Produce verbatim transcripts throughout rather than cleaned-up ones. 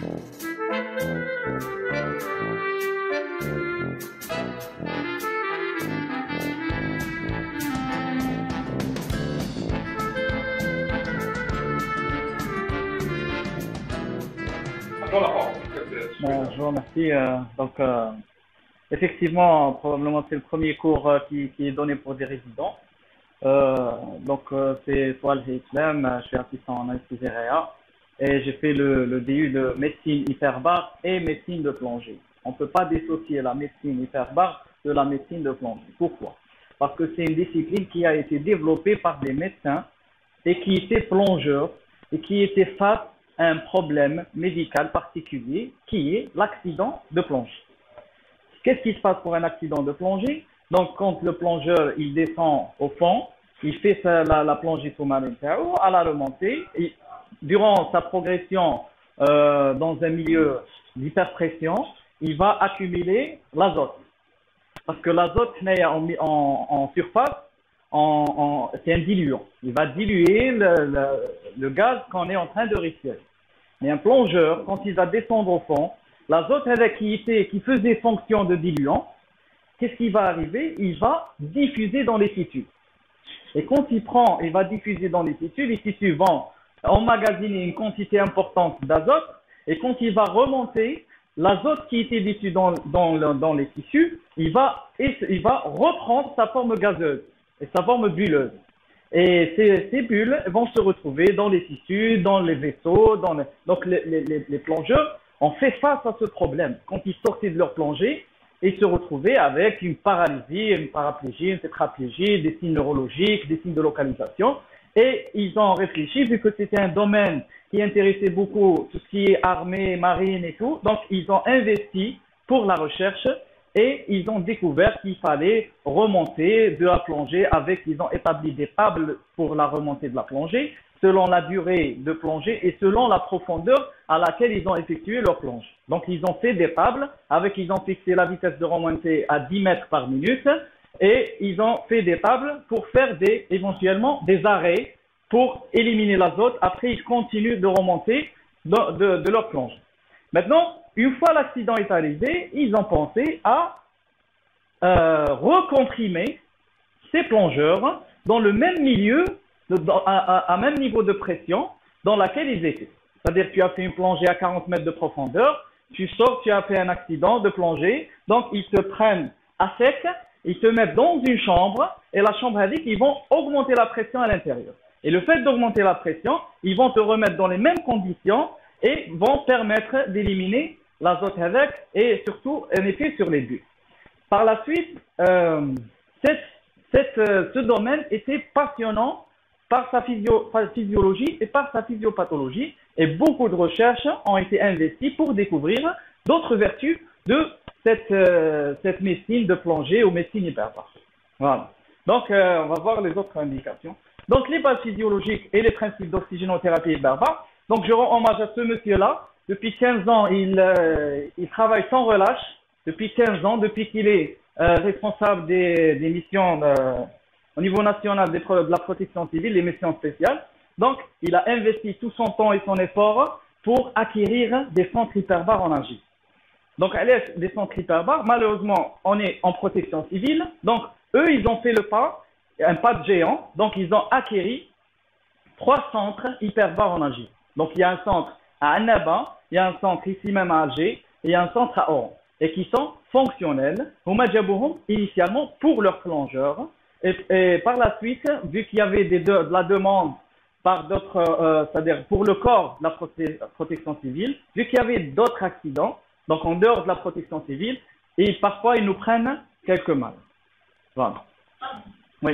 Ben, je vous remercie. Euh, donc, euh, effectivement, probablement c'est le premier cours euh, qui, qui est donné pour des résidents. Euh, donc, euh, c'est Toile et Islam, je suis assistant en anesthésie réa et j'ai fait le, le D U de médecine hyperbare et médecine de plongée. On ne peut pas dissocier la médecine hyperbare de la médecine de plongée. Pourquoi? Parce que c'est une discipline qui a été développée par des médecins et qui étaient plongeurs et qui étaient face à un problème médical particulier qui est l'accident de plongée. Qu'est-ce qui se passe pour un accident de plongée? Donc, quand le plongeur il descend au fond, il fait sa, la, la plongée sous-marine à la remontée, et durant sa progression euh, dans un milieu d'hyperpression, il va accumuler l'azote. Parce que l'azote en, en, en surface, en, en, c'est un diluant. Il va diluer le, le, le gaz qu'on est en train de respirer. Mais un plongeur, quand il va descendre au fond, l'azote avec qui, était, qui faisait fonction de diluant, qu'est-ce qui va arriver? Il va diffuser dans les tissus. Et quand il prend, il va diffuser dans les tissus, les tissus vont emmagasiner une quantité importante d'azote, et quand il va remonter, l'azote qui était diffusé dans, dans, dans les tissus, il va, il va reprendre sa forme gazeuse et sa forme bulleuse. Et ces, ces bulles vont se retrouver dans les tissus, dans les vaisseaux, dans les... donc les, les, les plongeurs ont fait face à ce problème. Quand ils sortaient de leur plongée, ils se retrouvaient avec une paralysie, une paraplégie, une tétraplégie, des signes neurologiques, des signes de localisation. Et ils ont réfléchi, vu que c'était un domaine qui intéressait beaucoup tout ce qui est armée, marine et tout. Donc, ils ont investi pour la recherche et ils ont découvert qu'il fallait remonter de la plongée avec, ils ont établi des tables pour la remontée de la plongée selon la durée de plongée et selon la profondeur à laquelle ils ont effectué leur plonge. Donc, ils ont fait des tables avec, ils ont fixé la vitesse de remontée à dix mètres par minute et ils ont fait des tables pour faire des, éventuellement des arrêts pour éliminer l'azote. Après, ils continuent de remonter de, de, de leur plonge. Maintenant, une fois l'accident est arrivé, ils ont pensé à euh, recomprimer ces plongeurs dans le même milieu, dans, à, à, à même niveau de pression dans laquelle ils étaient. C'est-à-dire que tu as fait une plongée à quarante mètres de profondeur, tu sors, tu as fait un accident de plongée, donc ils te prennent à sec, ils te mettent dans une chambre, et la chambre indique qu'ils vont augmenter la pression à l'intérieur. Et le fait d'augmenter la pression, ils vont te remettre dans les mêmes conditions et vont permettre d'éliminer l'azote avec et surtout un effet sur les bulles. Par la suite, euh, cette, cette, euh, ce domaine était passionnant par sa physio, physiologie et par sa physiopathologie et beaucoup de recherches ont été investies pour découvrir d'autres vertus de cette, euh, cette médecine de plongée ou médecine hyperbare. Voilà. Donc, euh, on va voir les autres indications. Donc, les bases physiologiques et les principes d'oxygénothérapie hyperbare. Donc, je rends hommage à ce monsieur-là. Depuis quinze ans, il, euh, il travaille sans relâche. Depuis quinze ans, depuis qu'il est euh, responsable des, des missions euh, au niveau national des, de la protection civile, les missions spéciales. Donc, il a investi tout son temps et son effort pour acquérir des centres hyperbares en Algérie. Donc, à l'aide des centres hyperbares, malheureusement, on est en protection civile. Donc, eux, ils ont fait le pas, un pas de géant. Donc, ils ont acquéri trois centres hyperbares en Algérie. Donc, il y a un centre à Annaba, il y a un centre ici même à Alger, et il y a un centre à Oran, et qui sont fonctionnels, initialement pour leurs plongeurs, et, et par la suite, vu qu'il y avait des de, de la demande par d'autres, euh, c'est-à-dire pour le corps de la proté protection civile, vu qu'il y avait d'autres accidents, donc en dehors de la protection civile, et parfois ils nous prennent quelques mal. Voilà. Oui.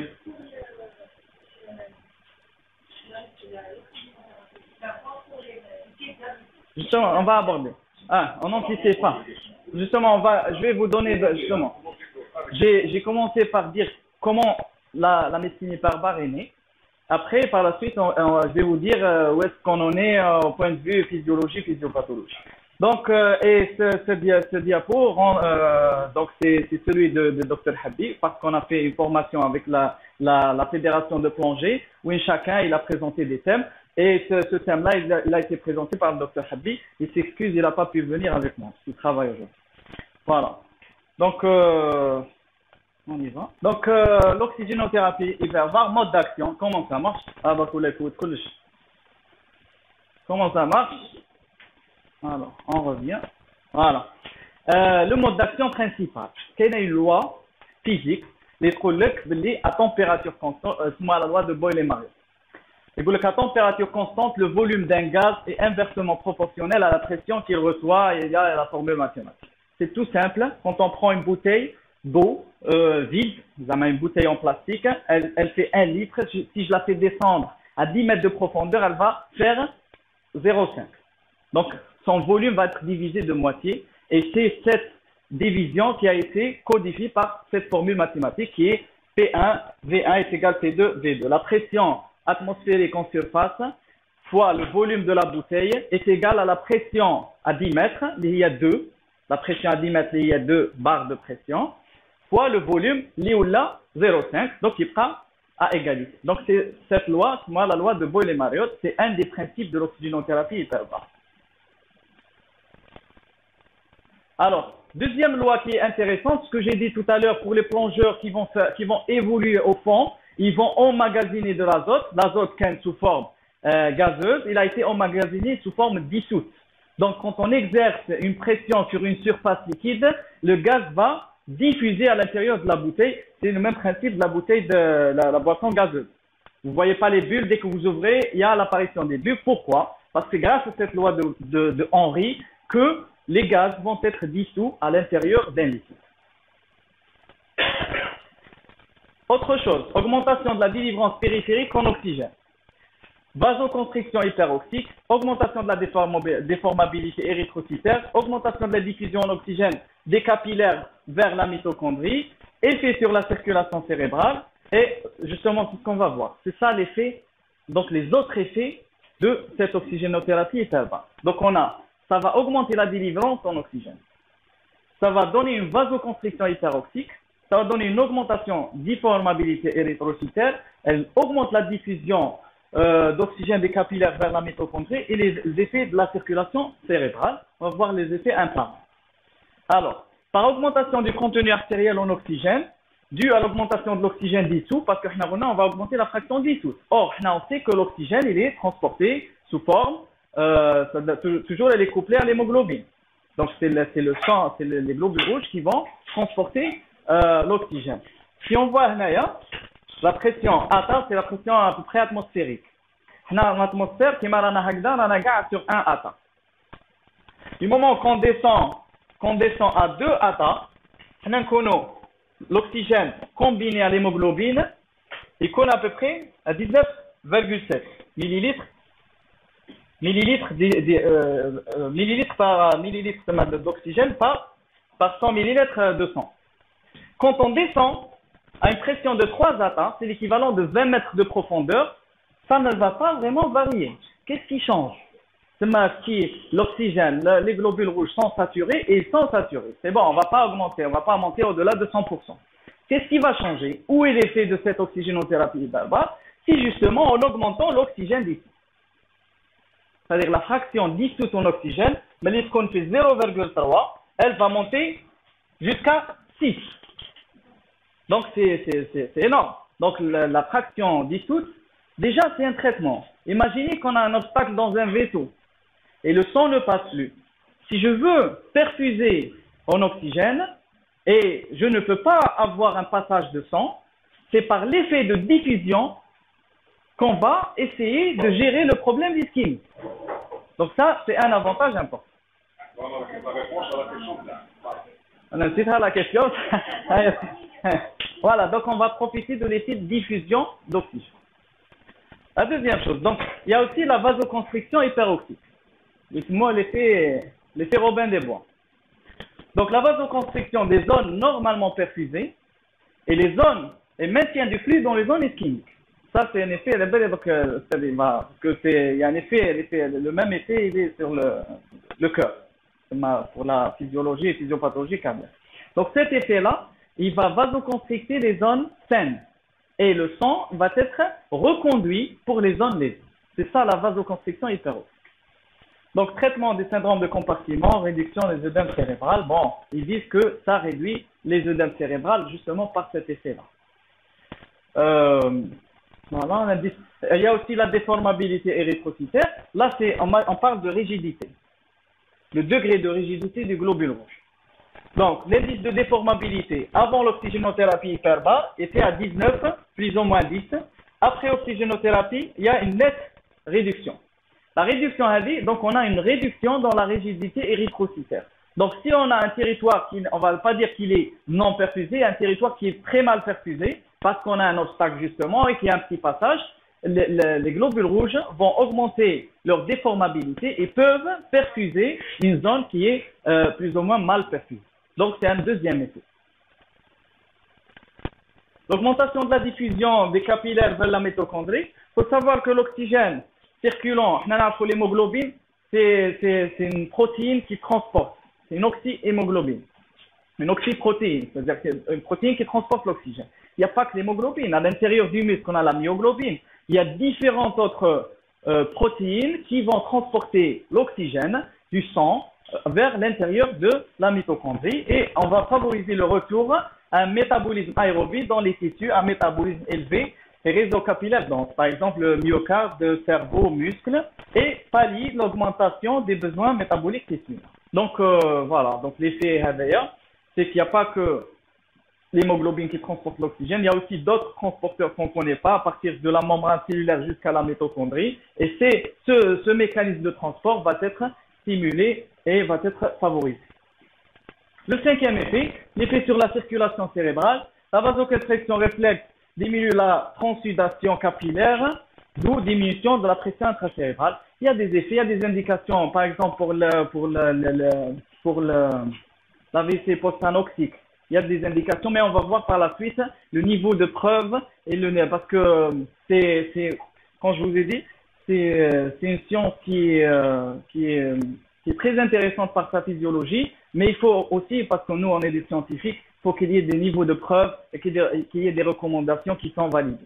Justement, on va aborder. Ah, on n'anticipait pas. Justement, on va, je vais vous donner, justement. J'ai commencé par dire comment la, la médecine hyperbare est née. Après, par la suite, on, on, je vais vous dire euh, où est-ce qu'on en est euh, au point de vue physiologie, physiopathologie. Donc, euh, et ce, ce, dia, ce diapo, rend, euh, donc c'est celui de, de docteur Habib, parce qu'on a fait une formation avec la, la, la fédération de plongée, où chacun il a présenté des thèmes. Et ce, ce thème-là, il, il a été présenté par le docteur Habib. Il s'excuse, il n'a pas pu venir avec moi. Il travaille aujourd'hui. Voilà. Donc, euh, on y va. Donc, euh, l'oxygénothérapie hyperbare, mode d'action. Comment ça marche? Ah, bah, tous les coups, tous les... Comment ça marche? Alors, on revient. Voilà. Euh, le mode d'action principal. Quelle est une loi physique? Les trollecs à température constante, euh, la loi de Boyle-Mariotte. Et vous, à température constante, le volume d'un gaz est inversement proportionnel à la pression qu'il reçoit et il y a la formule mathématique. C'est tout simple. Quand on prend une bouteille d'eau euh, vide, vous avez une bouteille en plastique, elle, elle fait un litre. Si je la fais descendre à dix mètres de profondeur, elle va faire zéro virgule cinq. Donc, son volume va être divisé de moitié. Et c'est cette division qui a été codifiée par cette formule mathématique qui est P un, V un est égal à P deux, V deux. La pression atmosphérique en surface fois le volume de la bouteille est égal à la pression à dix mètres, il y a deux, la pression à dix mètres, il y a deux barres de pression, fois le volume, il y a zéro virgule cinq, donc il prend à égalité. Donc c'est cette loi, moi, la loi de Boyle-Mariotte, c'est un des principes de l'oxygénothérapie hyperbare. Alors, deuxième loi qui est intéressante, ce que j'ai dit tout à l'heure pour les plongeurs qui vont, faire, qui vont évoluer au fond, ils vont emmagasiner de l'azote. L'azote est sous forme euh, gazeuse, il a été emmagasiné sous forme dissoute. Donc, quand on exerce une pression sur une surface liquide, le gaz va diffuser à l'intérieur de la bouteille. C'est le même principe de la bouteille de la, la boisson gazeuse. Vous ne voyez pas les bulles, dès que vous ouvrez, il y a l'apparition des bulles. Pourquoi? Parce que grâce à cette loi de, de, de Henry, que les gaz vont être dissous à l'intérieur d'un liquide. Autre chose, augmentation de la délivrance périphérique en oxygène. Vasoconstriction hyperoxique, augmentation de la déformabilité érythrocytaire, augmentation de la diffusion en oxygène des capillaires vers la mitochondrie, effet sur la circulation cérébrale, et justement c'est ce qu'on va voir. C'est ça l'effet, donc les autres effets de cette oxygénothérapie hyperbare. Donc on a, ça va augmenter la délivrance en oxygène. Ça va donner une vasoconstriction hyperoxique. Ça va donner une augmentation difformabilité érythrocytaire. Elle augmente la diffusion euh, d'oxygène des capillaires vers la mitochondrie et les, les effets de la circulation cérébrale. On va voir les effets imparants. Alors, par augmentation du contenu artériel en oxygène, dû à l'augmentation de l'oxygène dissous, parce que on va augmenter la fraction dissoute. Or, on sait que l'oxygène, il est transporté sous forme, euh, toujours elle est couplée à l'hémoglobine. Donc, c'est le, le sang, c'est le, les globules rouges qui vont transporter euh, l'oxygène. Si on voit là, la pression atteinte, c'est la pression à peu près atmosphérique. On a une atmosphère qui est sur un atteint. Du moment qu'on descend, qu'on descend à deux atteint, on a l'oxygène combiné à l'hémoglobine, il connaît à peu près à dix-neuf virgule sept millilitres, millilitres, euh, euh, millilitres par millilitre d'oxygène par, par cent millilitres de sang. Quand on descend à une pression de trois atteint, c'est l'équivalent de vingt mètres de profondeur, ça ne va pas vraiment varier. Qu'est-ce qui change? C'est l'oxygène, les globules rouges sont saturés et ils sont saturés. C'est bon, on ne va pas augmenter, on ne va pas monter au-delà de cent pour cent. Qu'est-ce qui va changer? Où est l'effet de cette oxygénothérapie hyperbare? C'est justement en augmentant l'oxygène dissous. C'est-à-dire la fraction dissoute en oxygène, mais les qu'on fait zéro virgule trois, elle va monter jusqu'à six. Donc c'est énorme. Donc la, la fraction dissoute, déjà c'est un traitement. Imaginez qu'on a un obstacle dans un vaisseau et le sang ne passe plus. Si je veux perfuser en oxygène et je ne peux pas avoir un passage de sang, c'est par l'effet de diffusion qu'on va essayer de gérer le problème ischémique. Donc ça, c'est un avantage important. On a cité la question. Voilà, donc on va profiter de l'effet de diffusion d'oxygène. La deuxième chose, donc il y a aussi la vasoconstriction hyperoxique. Dites-moi l'effet Robin des Bois. Donc la vasoconstriction des zones normalement perfusées et les zones et maintien du flux dans les zones ischémiques. Ça c'est un effet, donc que c'est il y a un effet, l'effet, le même effet il est sur le le cœur pour la physiologie et physiopathologie cardiaque. Donc cet effet-là, il va vasoconstricter les zones saines et le sang va être reconduit pour les zones lésées. C'est ça la vasoconstriction hyperoxique. Donc, traitement des syndromes de compartiment, réduction des œdèmes cérébrales. Bon, ils disent que ça réduit les œdèmes cérébrales justement par cet effet-là. Euh, voilà, on a dit, il y a aussi la déformabilité érythrocytaire. Là, c'est, on, on parle de rigidité. Le degré de rigidité du globule rouge. Donc, l'indice de déformabilité avant l'oxygénothérapie hyperbare était à dix-neuf, plus ou moins dix. Après oxygénothérapie, il y a une nette réduction. La réduction a dit, donc on a une réduction dans la rigidité érythrocytaire. Donc, si on a un territoire qui, on ne va pas dire qu'il est non perfusé, un territoire qui est très mal perfusé, parce qu'on a un obstacle justement et qu'il y a un petit passage, les, les, les globules rouges vont augmenter leur déformabilité et peuvent perfuser une zone qui est euh, plus ou moins mal perfusée. Donc, c'est un deuxième effet. L'augmentation de la diffusion des capillaires vers la mitochondrie. Il faut savoir que l'oxygène circulant, l'hémoglobine, c'est, c'est, c'est une protéine qui transporte. C'est une oxyhémoglobine. Une oxyprotéine, c'est-à-dire que c'est une protéine qui transporte l'oxygène. Il n'y a pas que l'hémoglobine. À l'intérieur du muscle, on a la myoglobine. Il y a différentes autres euh, protéines qui vont transporter l'oxygène du sang vers l'intérieur de la mitochondrie et on va favoriser le retour à un métabolisme aérobie dans les tissus, un métabolisme élevé et réseaux capillaires, donc par exemple le myocarde, le cerveau, muscles, et pallie l'augmentation des besoins métaboliques tissus. Donc euh, voilà, donc l'effet d'ailleurs, c'est qu'il n'y a pas que l'hémoglobine qui transporte l'oxygène, il y a aussi d'autres transporteurs qu'on ne connaît pas à partir de la membrane cellulaire jusqu'à la mitochondrie et c'est ce, ce mécanisme de transport va être stimulé et va être favorisé. Le cinquième effet, l'effet sur la circulation cérébrale. La vasoconstriction réflexe diminue la transudation capillaire, d'où diminution de la pression intracérébrale. Il y a des effets, il y a des indications, par exemple pour le pour le, le, le pour le l'A V C post-anoxique. Il y a des indications, mais on va voir par la suite le niveau de preuve et le parce que c'est c'est quand je vous ai dit c'est c'est une science qui euh, qui est qui est très intéressante par sa physiologie, mais il faut aussi, parce que nous on est des scientifiques, il faut qu'il y ait des niveaux de preuve et qu'il y ait des recommandations qui sont validées.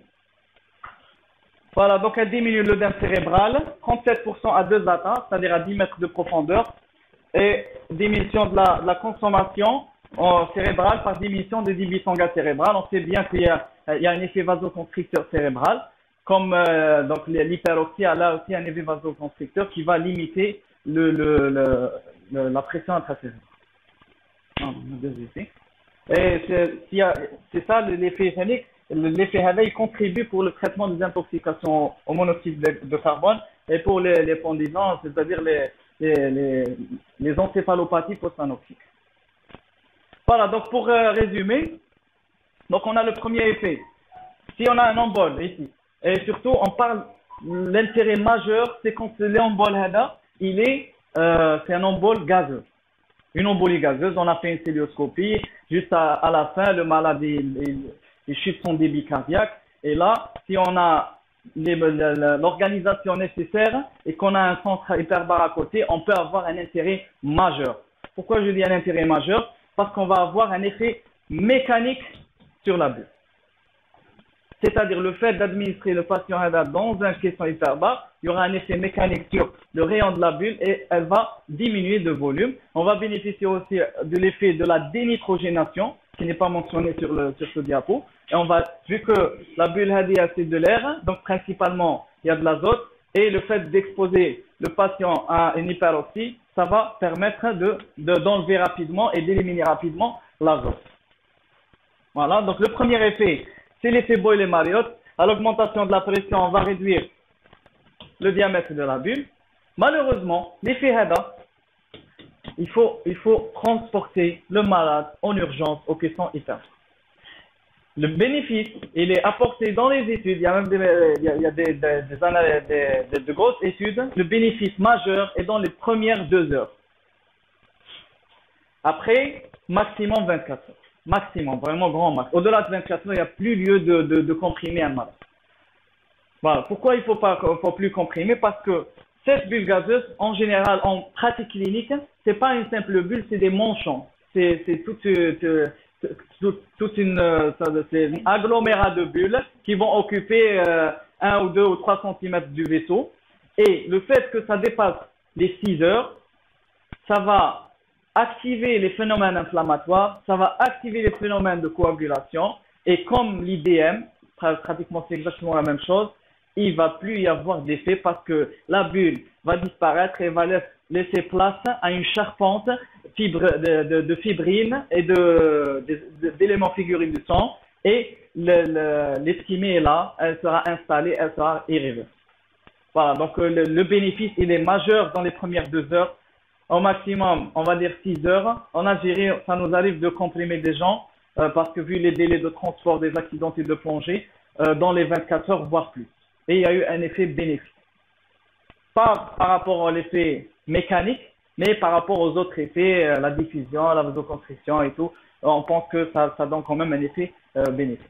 Voilà, donc elle diminue l'œdème cérébral, trente-sept pour cent à deux atteinte, c'est-à-dire à dix mètres de profondeur, et diminution de la, de la consommation en cérébrale par diminution des inhibitions gaz cérébrales. On sait bien qu'il y a, il y a un effet vasoconstricteur cérébral, comme euh, donc l'hyperoxie a là aussi un effet vasoconstricteur qui va limiter le, le, le, le, la pression intracérébrale. Ah, deux effets. Et c'est, c'est ça l'effet génique. L'effet H A V il contribue pour le traitement des intoxications au monoxyde de, de carbone et pour les, les pendaisons, c'est-à-dire les, les, les, les encéphalopathies post-anoxiques. Voilà, donc pour euh, résumer, donc on a le premier effet. Si on a un embole ici, et surtout on parle, l'intérêt majeur, c'est quand l'embole H il est, euh, c'est un embole gazeux. Une embolie gazeuse, on a fait une célioscopie, juste à, à la fin, le malade il, il, il chute son débit cardiaque, et là, si on a les, l'organisation nécessaire et qu'on a un centre hyperbare à côté, on peut avoir un intérêt majeur. Pourquoi je dis un intérêt majeur? Parce qu'on va avoir un effet mécanique sur la bulle. C'est-à-dire le fait d'administrer le patient dans un caisson hyperbare, il y aura un effet mécanique sur le rayon de la bulle et elle va diminuer de volume. On va bénéficier aussi de l'effet de la dénitrogénation, qui n'est pas mentionné sur, le, sur ce diapo. Et on va, vu que la bulle Hadi c'est de l'air, donc principalement il y a de l'azote, et le fait d'exposer le patient à une hyperoxie, ça va permettre de, de, d'enlever rapidement et d'éliminer rapidement l'azote. Voilà, donc le premier effet, c'est l'effet Boyle-Marriott. À l'augmentation de la pression, on va réduire le diamètre de la bulle. Malheureusement, l'effet Hada, il faut, il faut transporter le malade en urgence au caisson hyperbare. Le bénéfice, il est apporté dans les études, il y a même des, il y a, il y a des, des, des, des, des, de grosses études, le bénéfice majeur est dans les premières deux heures. Après, maximum vingt-quatre heures. Maximum, vraiment grand max. Au-delà de vingt-quatre heures, il n'y a plus lieu de, de, de comprimer un malade. Voilà. Pourquoi il ne faut pas faut plus comprimer? Parce que cette bulle gazeuse, en général, en pratique clinique, c'est pas une simple bulle, c'est des manchons. C'est, c'est toute, toute, toute une, c'est un agglomérat de bulles qui vont occuper euh, un ou deux ou trois centimètres du vaisseau. Et le fait que ça dépasse les six heures, ça va activer les phénomènes inflammatoires, ça va activer les phénomènes de coagulation. Et comme l'I D M, pratiquement c'est exactement la même chose, il ne va plus y avoir d'effet parce que la bulle va disparaître et va laisser place à une charpente fibre, de, de, de fibrine et de, de, d'éléments figurines du sang. Et l'esquimée est là, elle sera installée, elle sera irréversible. Voilà, donc le, le bénéfice, il est majeur dans les premières deux heures. Au maximum, on va dire six heures. En Algérie, ça nous arrive de comprimer des gens euh, parce que vu les délais de transport des accidentés de plongée, euh, dans les vingt-quatre heures, voire plus. Et il y a eu un effet bénéfique. Pas par rapport à l'effet mécanique, mais par rapport aux autres effets, euh, la diffusion, la vasoconstriction et tout. On pense que ça, ça donne quand même un effet euh, bénéfique.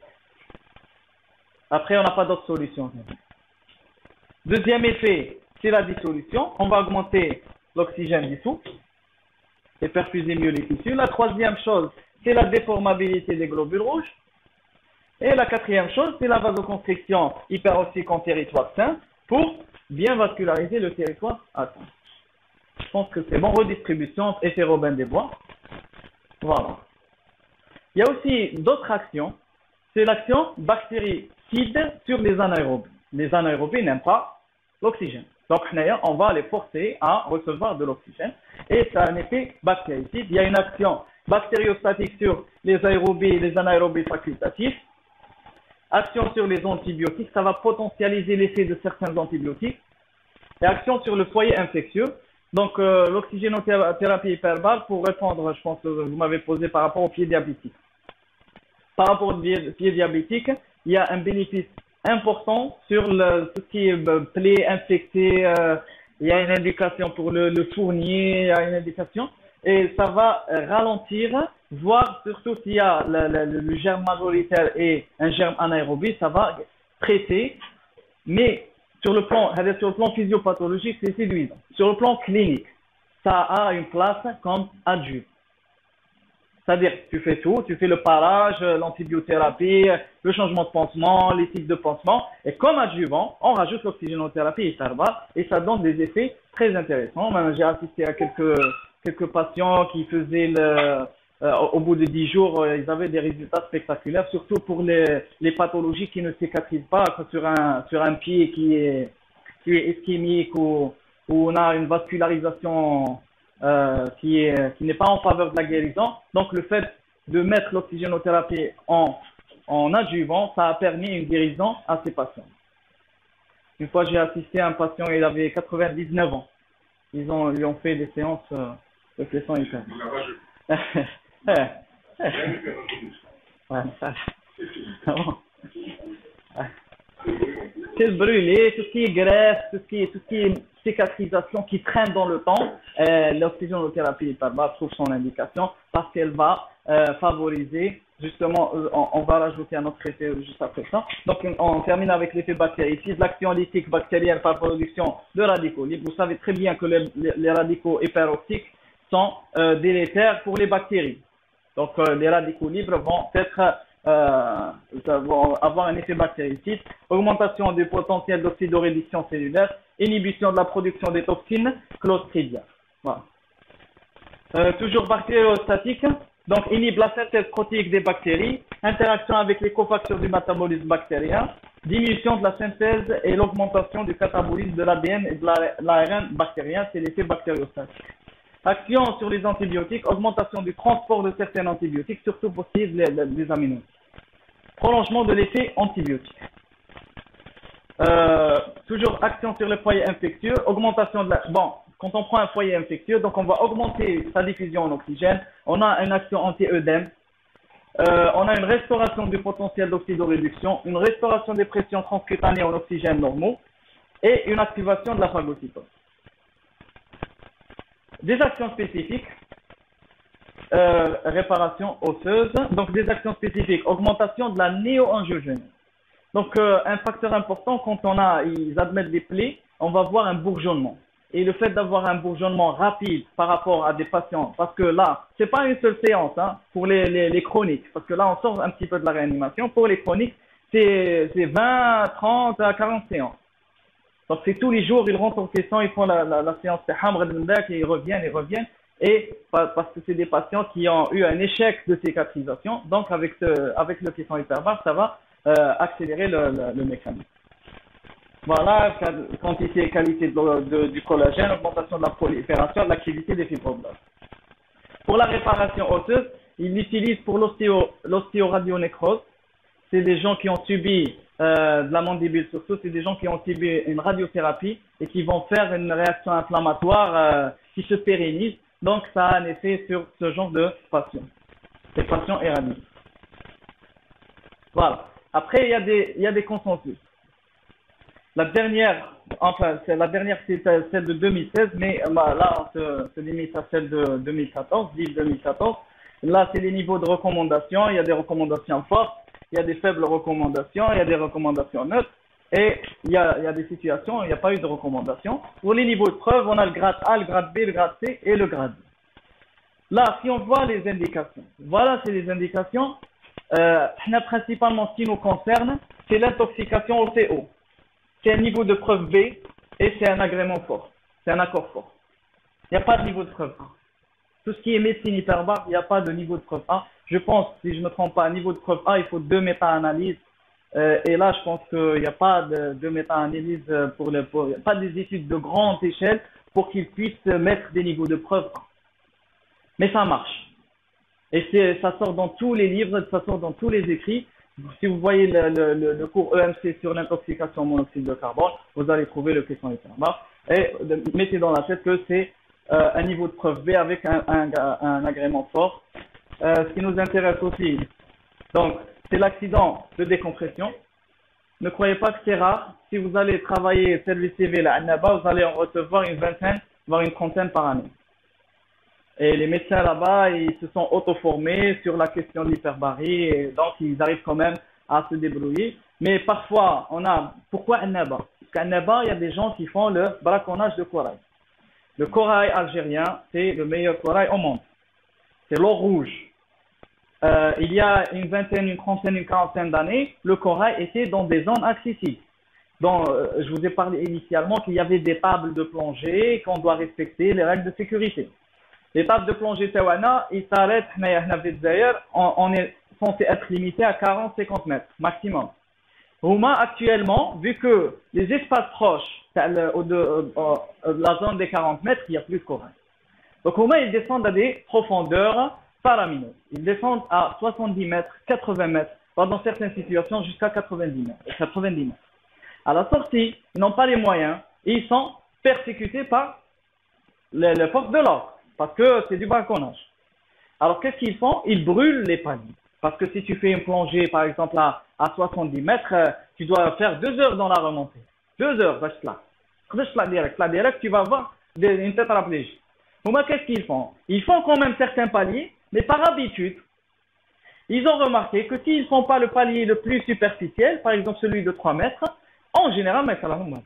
Après, on n'a pas d'autre solution. Deuxième effet, c'est la dissolution. On va augmenter l'oxygène dissous et perfuser mieux les tissus. La troisième chose, c'est la déformabilité des globules rouges. Et la quatrième chose, c'est la vasoconstriction hyperoxique en territoire sain pour bien vasculariser le territoire atteint. Je pense que c'est bon. Redistribution, effet Robin des Bois. Voilà. Il y a aussi d'autres actions. C'est l'action bactéricide sur les anaérobes. Les anaérobes n'aiment pas l'oxygène. Donc, on va les forcer à recevoir de l'oxygène. Et ça a un effet bactéricide. Il y a une action bactériostatique sur les aérobies et les anaérobies facultatifs. Action sur les antibiotiques. Ça va potentialiser l'effet de certains antibiotiques. Et action sur le foyer infectieux. Donc, euh, l'oxygénothérapie hyperbare, pour répondre, je pense que vous m'avez posé par rapport au pied diabétique. Par rapport au pied diabétique, il y a un bénéfice important sur le, tout ce qui est plaie infectée. Euh, il y a une indication pour le, le fournier, il y a une indication. Et ça va ralentir, voire surtout s'il y a le, le, le germe majoritaire et un germe anaérobie, ça va traiter. Mais sur le plan, sur le plan physiopathologique, c'est séduisant. Sur le plan clinique, ça a une place comme adjuvant. C'est-à-dire, tu fais tout, tu fais le parage, l'antibiothérapie, le changement de pansement, les types de pansement, et comme adjuvant, on rajoute l'oxygénothérapie et ça va, et ça donne des effets très intéressants. Même j'ai assisté à quelques, quelques patients qui faisaient le, euh, au bout de dix jours, ils avaient des résultats spectaculaires, surtout pour les, les pathologies qui ne cicatrisent pas, sur un, sur un pied qui est, qui est ischémique ou, où on a une vascularisation Euh, qui est, qui n'est pas en faveur de la guérison. Donc, le fait de mettre l'oxygénothérapie en, en adjuvant, ça a permis une guérison à ces patients. Une fois, j'ai assisté à un patient, il avait quatre-vingt-dix-neuf ans. Ils ont, lui ont fait des séances euh, de pression hyper. C'est le brûlé, tout ce qui est greffe, tout ce qui est, tout ce qui est cicatrisation qui traîne dans le temps, euh, l'oxygénothérapie hyperbare trouve son indication parce qu'elle va euh, favoriser, justement, euh, on, on va rajouter un autre effet juste après ça. Donc, on termine avec l'effet bactéricide, l'action lytique bactérienne par production de radicaux libres. Vous savez très bien que les, les, les radicaux hyperoxiques sont euh, délétères pour les bactéries. Donc, euh, les radicaux libres vont être Euh, vont avoir un effet bactéricide, augmentation du potentiel d'oxydoréduction cellulaire, inhibition de la production des toxines clostridiales. Voilà. Euh, toujours bactériostatique, donc inhibe la synthèse protéique des bactéries, interaction avec les cofacteurs du métabolisme bactérien, diminution de la synthèse et l'augmentation du catabolisme de l'A D N et de l'A R N bactérien, c'est l'effet bactériostatique. Action sur les antibiotiques, augmentation du transport de certains antibiotiques, surtout pour les, les, les aminoacides. Prolongement de l'effet antibiotique. Euh, toujours action sur le foyer infectieux, augmentation de la... Bon, quand on prend un foyer infectieux, donc on va augmenter sa diffusion en oxygène, on a une action anti-œdème, euh, on a une restauration du potentiel d'oxydoréduction, une restauration des pressions transcutanées en oxygène normaux et une activation de la phagocytose. Des actions spécifiques, euh, réparation osseuse, donc des actions spécifiques, augmentation de la néo-angiogénèse. Donc euh, un facteur important, quand on a, ils admettent des plaies, on va voir un bourgeonnement. Et le fait d'avoir un bourgeonnement rapide par rapport à des patients, parce que là, c'est pas une seule séance hein, pour les, les, les chroniques, parce que là on sort un petit peu de la réanimation. Pour les chroniques, c'est vingt, trente à quarante séances. Donc c'est tous les jours, ils rentrent en caisson, ils font la, la, la séance de hamr et ils reviennent, ils reviennent. Et parce que c'est des patients qui ont eu un échec de cicatrisation, donc avec, ce, avec le caisson hyperbare, ça va euh, accélérer le, le, le mécanisme. Voilà, quantité et qualité de, de, du collagène, augmentation de la prolifération, de l'activité des fibroblastes. Pour la réparation osseuse, ils l'utilisent pour l'ostéoradionécrose. C'est des gens qui ont subi euh, de la mandibule surtout, c'est des gens qui ont subi une radiothérapie et qui vont faire une réaction inflammatoire euh, qui se pérennise. Donc, ça a un effet sur ce genre de patients. Les patients éradiés. Voilà. Après, il y a des, il y a des consensus. La dernière, enfin, c'est, la dernière, c'est celle de deux mille seize, mais bah, là, on se, se limite à celle de deux mille quatorze, dit deux mille quatorze. Là, c'est les niveaux de recommandation. Il y a des recommandations fortes, il y a des faibles recommandations, il y a des recommandations neutres, et il y a, il y a des situations où il n'y a pas eu de recommandations. Pour les niveaux de preuve, on a le grade A, le grade B, le grade C et le grade D. Là, si on voit les indications, voilà, c'est les indications. Euh, principalement, ce qui nous concerne, c'est l'intoxication au C O. C'est un niveau de preuve B et c'est un agrément fort. C'est un accord fort. Il n'y a pas de niveau de preuve A. Tout ce qui est médecine hyperbare, il n'y a pas de niveau de preuve A. Je pense, si je ne me trompe pas, niveau de preuve A, il faut deux méta-analyses. Euh, et là, je pense qu'il n'y a pas de, de méta-analyse pour le, pour, il n'y a pas des études de grande échelle pour qu'ils puissent mettre des niveaux de preuve A. Mais ça marche. Et c'est, ça sort dans tous les livres, ça sort dans tous les écrits. Si vous voyez le, le, le, le cours E M C sur l'intoxication au monoxyde de carbone, vous allez trouver le caisson hyperbare. Et mettez dans la tête que c'est euh, un niveau de preuve B avec un, un, un agrément fort. Euh, ce qui nous intéresse aussi, donc, c'est l'accident de décompression. Ne croyez pas que c'est rare. Si vous allez travailler service civil à Annaba, vous allez en recevoir une vingtaine, voire une trentaine par année. Et les médecins là-bas, ils se sont auto-formés sur la question de l'hyperbarie, et donc ils arrivent quand même à se débrouiller. Mais parfois, on a, pourquoi Annaba? Parce qu'à Annaba, il y a des gens qui font le braconnage de corail. Le corail algérien, c'est le meilleur corail au monde. C'est l'or rouge. Euh, il y a une vingtaine, une trentaine, une quarantaine d'années, le corail était dans des zones accessibles. Donc, euh, je vous ai parlé initialement qu'il y avait des tables de plongée, qu'on doit respecter les règles de sécurité. Les tables de plongée Tawana, ils s'arrêtent, on, on est censé être limité à quarante à cinquante mètres maximum. Rouma, actuellement, vu que les espaces proches de, de, de, de la zone des quarante mètres, il n'y a plus de corail. Donc, Rouma, ils descendent à des profondeurs faramineuses. Ils descendent à soixante-dix mètres, quatre-vingts mètres, dans certaines situations jusqu'à quatre-vingt-dix mètres, quatre-vingt-dix mètres. À la sortie, ils n'ont pas les moyens et ils sont persécutés par les, les forces de l'ordre. Parce que c'est du braconnage. Alors, qu'est-ce qu'ils font? Ils brûlent les paniers. Parce que si tu fais une plongée, par exemple, à, à soixante-dix mètres, euh, tu dois faire deux heures dans la remontée. Deux heures, reste là. Reste là direct. Là direct, tu vas avoir des, une tétraplégie. Donc, qu'est-ce qu'ils font? Ils font quand même certains paliers, mais par habitude, ils ont remarqué que s'ils ne font pas le palier le plus superficiel, par exemple celui de trois mètres, en général, mais ça la remonte.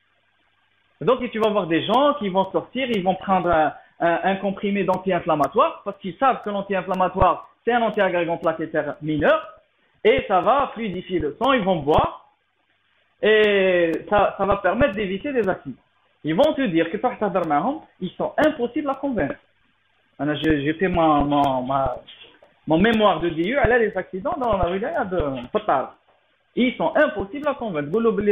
Donc, tu vas voir des gens qui vont sortir, ils vont prendre un Un, un comprimé d'anti-inflammatoire, parce qu'ils savent que l'anti-inflammatoire, c'est un anti-agrégant plaquettaire mineur, et ça va fluidifier le sang, ils vont boire, et ça, ça va permettre d'éviter des accidents. Ils vont te dire que ils sont impossibles à convaincre. J'ai fait ma, ma, ma, mon mémoire de D U, elle a les accidents dans la wilaya de Fatal. Ils sont impossibles à convaincre.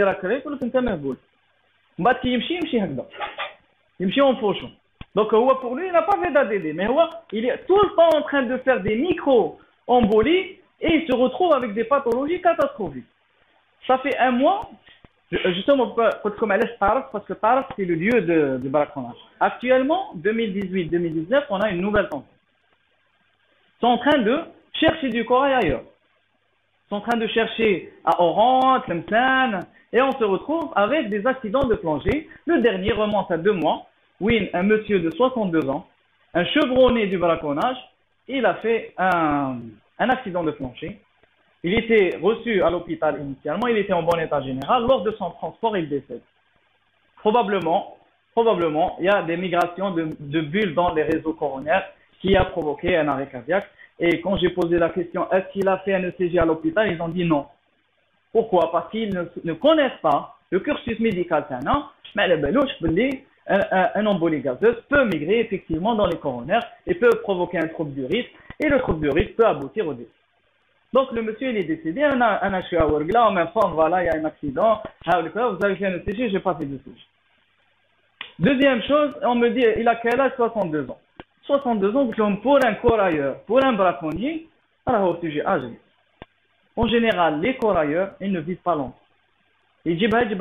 Donc, pour lui, il n'a pas fait d'A D D, mais il est tout le temps en train de faire des micro-embolies et il se retrouve avec des pathologies catastrophiques. Ça fait un mois, justement, comme elle est Tarf, parce que Tarf, c'est le lieu de, de braconnage. Actuellement, deux mille dix-huit deux mille dix-neuf, on a une nouvelle tendance. Ils sont en train de chercher du corail ailleurs. Ils sont en train de chercher à Oran, Tlemcen, et on se retrouve avec des accidents de plongée. Le dernier remonte à deux mois. Oui, un monsieur de soixante-deux ans, un chevronné du braconnage, il a fait un, un accident de plongée. Il était reçu à l'hôpital initialement, il était en bon état général. Lors de son transport, il décède. Probablement, probablement, il y a des migrations de, de bulles dans les réseaux coronaires qui a provoqué un arrêt cardiaque. Et quand j'ai posé la question, est-ce qu'il a fait un E C G à l'hôpital, ils ont dit non. Pourquoi? Parce qu'ils ne, ne connaissent pas Le cursus médical, c'est un an, mais le belouch, un, un, un embolie gazeuse peut migrer effectivement dans les coronaires et peut provoquer un trouble du risque, et le trouble du risque peut aboutir au décès. Donc le monsieur il est décédé, on a un là, on m'informe, voilà, il y a un accident, vous avez fait un E C G, j'ai pas fait de E C G. Deuxième chose, on me dit, il a quel âge? soixante-deux ans. soixante-deux ans, pour un corailleur, pour un braconnier, alors au sujet âgé. En général, les corailleurs, ils ne vivent pas longtemps. C'est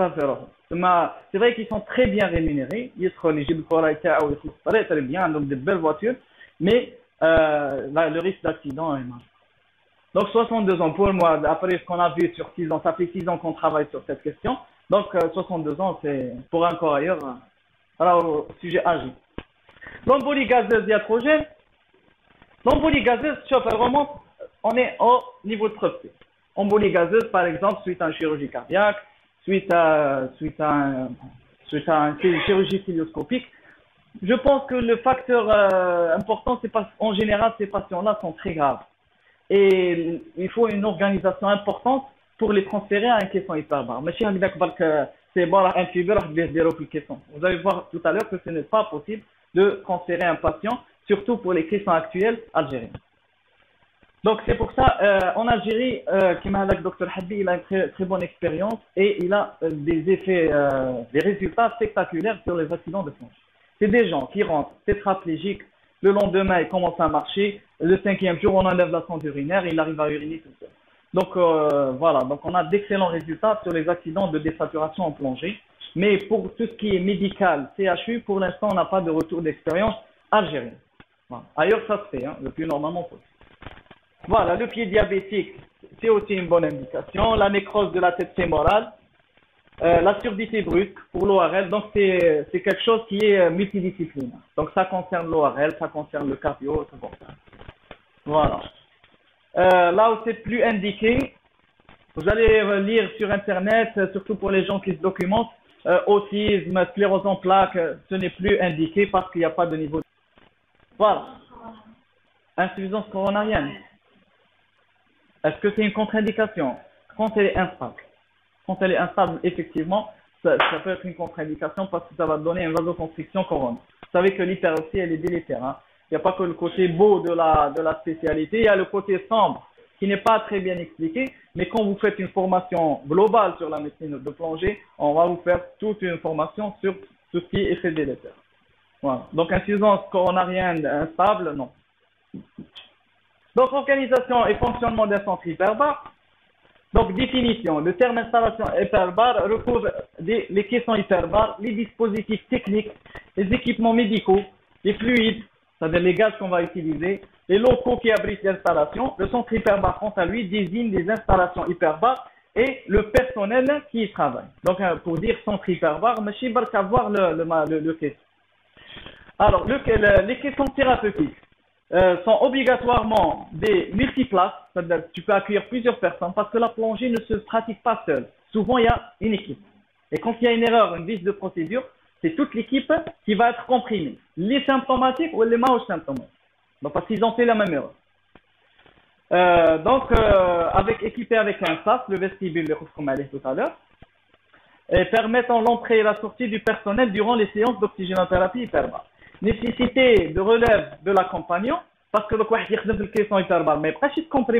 vrai qu'ils sont très bien rémunérés, ils sont éligibles pour la très très bien, donc de belles voitures, mais euh, là, le risque d'accident est majeur. Donc soixante-deux ans pour moi, après ce qu'on a vu sur six ans, ça fait six ans qu'on travaille sur cette question, donc euh, soixante-deux ans c'est pour un corailleur, euh, alors au sujet âgé. L'embolie gazeuse diatrogène, l'embolie gazeuse, sauf elle remonte, on est au niveau de preuve. Embolie gazeuse par exemple suite à une chirurgie cardiaque, suite à, suite à, un, suite à une chirurgie cilioscopique. Je pense que le facteur euh, important, c'est parce qu'en général, ces patients-là sont très graves. Et il faut une organisation importante pour les transférer à un caisson hyperbare. Mais si on dit que c'est bon, un fibreux, vous allez voir tout à l'heure que ce n'est pas possible de transférer un patient, surtout pour les caissons actuels algériens. Donc c'est pour ça, euh, en Algérie, euh, qui m'a dit le docteur Habbi, il a une très, très bonne expérience et il a euh, des effets, euh, des résultats spectaculaires sur les accidents de plongée. C'est des gens qui rentrent tétraplégiques, le lendemain ils commencent à marcher, le cinquième jour on enlève la sonde urinaire, il arrive à uriner tout seul. Donc euh, voilà, donc on a d'excellents résultats sur les accidents de désaturation en plongée. Mais pour tout ce qui est médical, C H U, pour l'instant on n'a pas de retour d'expérience algérienne. Voilà. Ailleurs ça se fait, hein, le plus normalement possible. Voilà, le pied diabétique, c'est aussi une bonne indication. La nécrose de la tête fémorale, euh, la surdité brusque pour l'O R L, donc c'est quelque chose qui est multidisciplinaire. Donc ça concerne l'O R L, ça concerne le cardio, tout comme ça. Voilà. Euh, là où c'est plus indiqué, vous allez lire sur Internet, surtout pour les gens qui se documentent, euh, autisme, sclérose en plaques, ce n'est plus indiqué parce qu'il n'y a pas de niveau. Voilà. Insuffisance coronarienne. Est-ce que c'est une contre-indication? Quand elle est instable. Quand elle est instable, effectivement, ça, ça peut être une contre-indication parce que ça va donner une vasoconstriction coronaire. Vous savez que l'hyperoxie, elle est délétère. Hein. Il n'y a pas que le côté beau de la, de la spécialité, il y a le côté sombre qui n'est pas très bien expliqué. Mais quand vous faites une formation globale sur la médecine de plongée, on va vous faire toute une formation sur tout ce qui est effet délétère. Voilà. Donc, insuffisance coronarienne instable, non. Donc, organisation et fonctionnement d'un centre hyperbare. Donc, définition. Le terme installation hyperbare recouvre des, les caissons hyperbares, les dispositifs techniques, les équipements médicaux, les fluides, c'est-à-dire les gaz qu'on va utiliser, les locaux qui abritent l'installation. Le centre hyperbare, quant à lui, désigne des installations hyperbares et le personnel qui y travaille. Donc, pour dire centre hyperbare, mais je vais savoir le, le, le, le caisson. Alors, le, le, les caissons thérapeutiques. Euh, sont obligatoirement des multiplaces, c'est-à-dire que tu peux accueillir plusieurs personnes parce que la plongée ne se pratique pas seule. Souvent, il y a une équipe. Et quand il y a une erreur, une vice de procédure, c'est toute l'équipe qui va être comprimée. Les symptomatiques ou les mal symptomatiques. Donc, parce qu'ils ont fait la même erreur. Euh, donc, euh, avec, équipé avec un S A S, le vestibule, comme elle est tout à l'heure, et permettant l'entrée et la sortie du personnel durant les séances d'oxygénothérapie hyperbare. Nécessité de relève de l'accompagnant parce que le quoi il le caisson hyperbare mais pas juste comprimer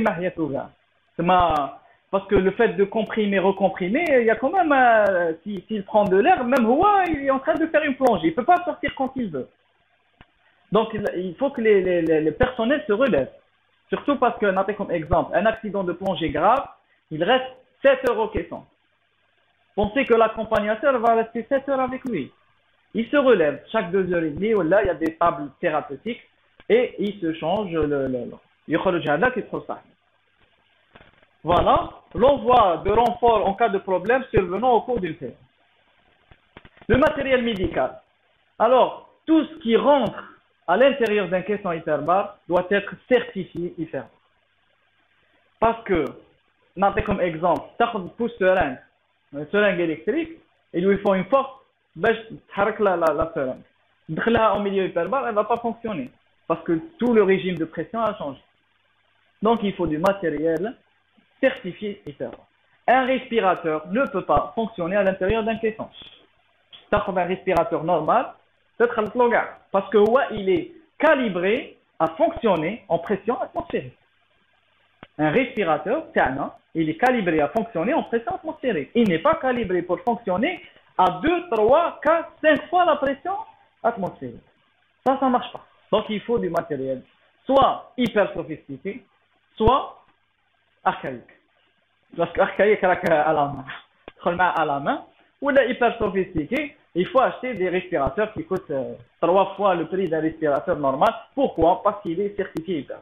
parce que le fait de comprimer recomprimer il y a quand même euh, s'il si, si prend de l'air même ouais, il est en train de faire une plongée, il peut pas sortir quand il veut. Donc il faut que les, les, les personnels se relèvent, surtout parce que notez comme exemple un accident de plongée grave, il reste sept heures au caisson. Pensez que l'accompagnateur va rester sept heures avec lui. Il se relève chaque deux heures et demie, où là il y a des tables thérapeutiques et il se change le le le. Voilà, l'envoi de renfort en cas de problème survenant au cours d'une séance. Le matériel médical. Alors, tout ce qui rentre à l'intérieur d'un caisson hyperbare doit être certifié hyperbare. Parce que, notez comme exemple, tu as une pousse seringue, une seringue électrique, et lui faut une force. باش تحرك la la la seringue. دخلها au milieu hyperbare, elle va pas fonctionner parce que tout le régime de pression a changé. Donc il faut du matériel certifié hyperbare. un respirateur ne peut pas fonctionner à l'intérieur d'un caisson. Un respirateur normal, parce que ouais, il est calibré à fonctionner en pression atmosphérique. Un respirateur, il est calibré à fonctionner en pression atmosphérique. Il n'est pas calibré pour fonctionner à deux, trois, quatre, cinq fois la pression atmosphérique. Ça, ça ne marche pas. Donc, il faut du matériel soit hyper sophistiqué, soit archaïque. Parce qu'archaïque, c'est à la main. à la main. Ou hyper sophistiqué, il faut acheter des respirateurs qui coûtent euh, trois fois le prix d'un respirateur normal. Pourquoi? Parce qu'il est certifié hyper.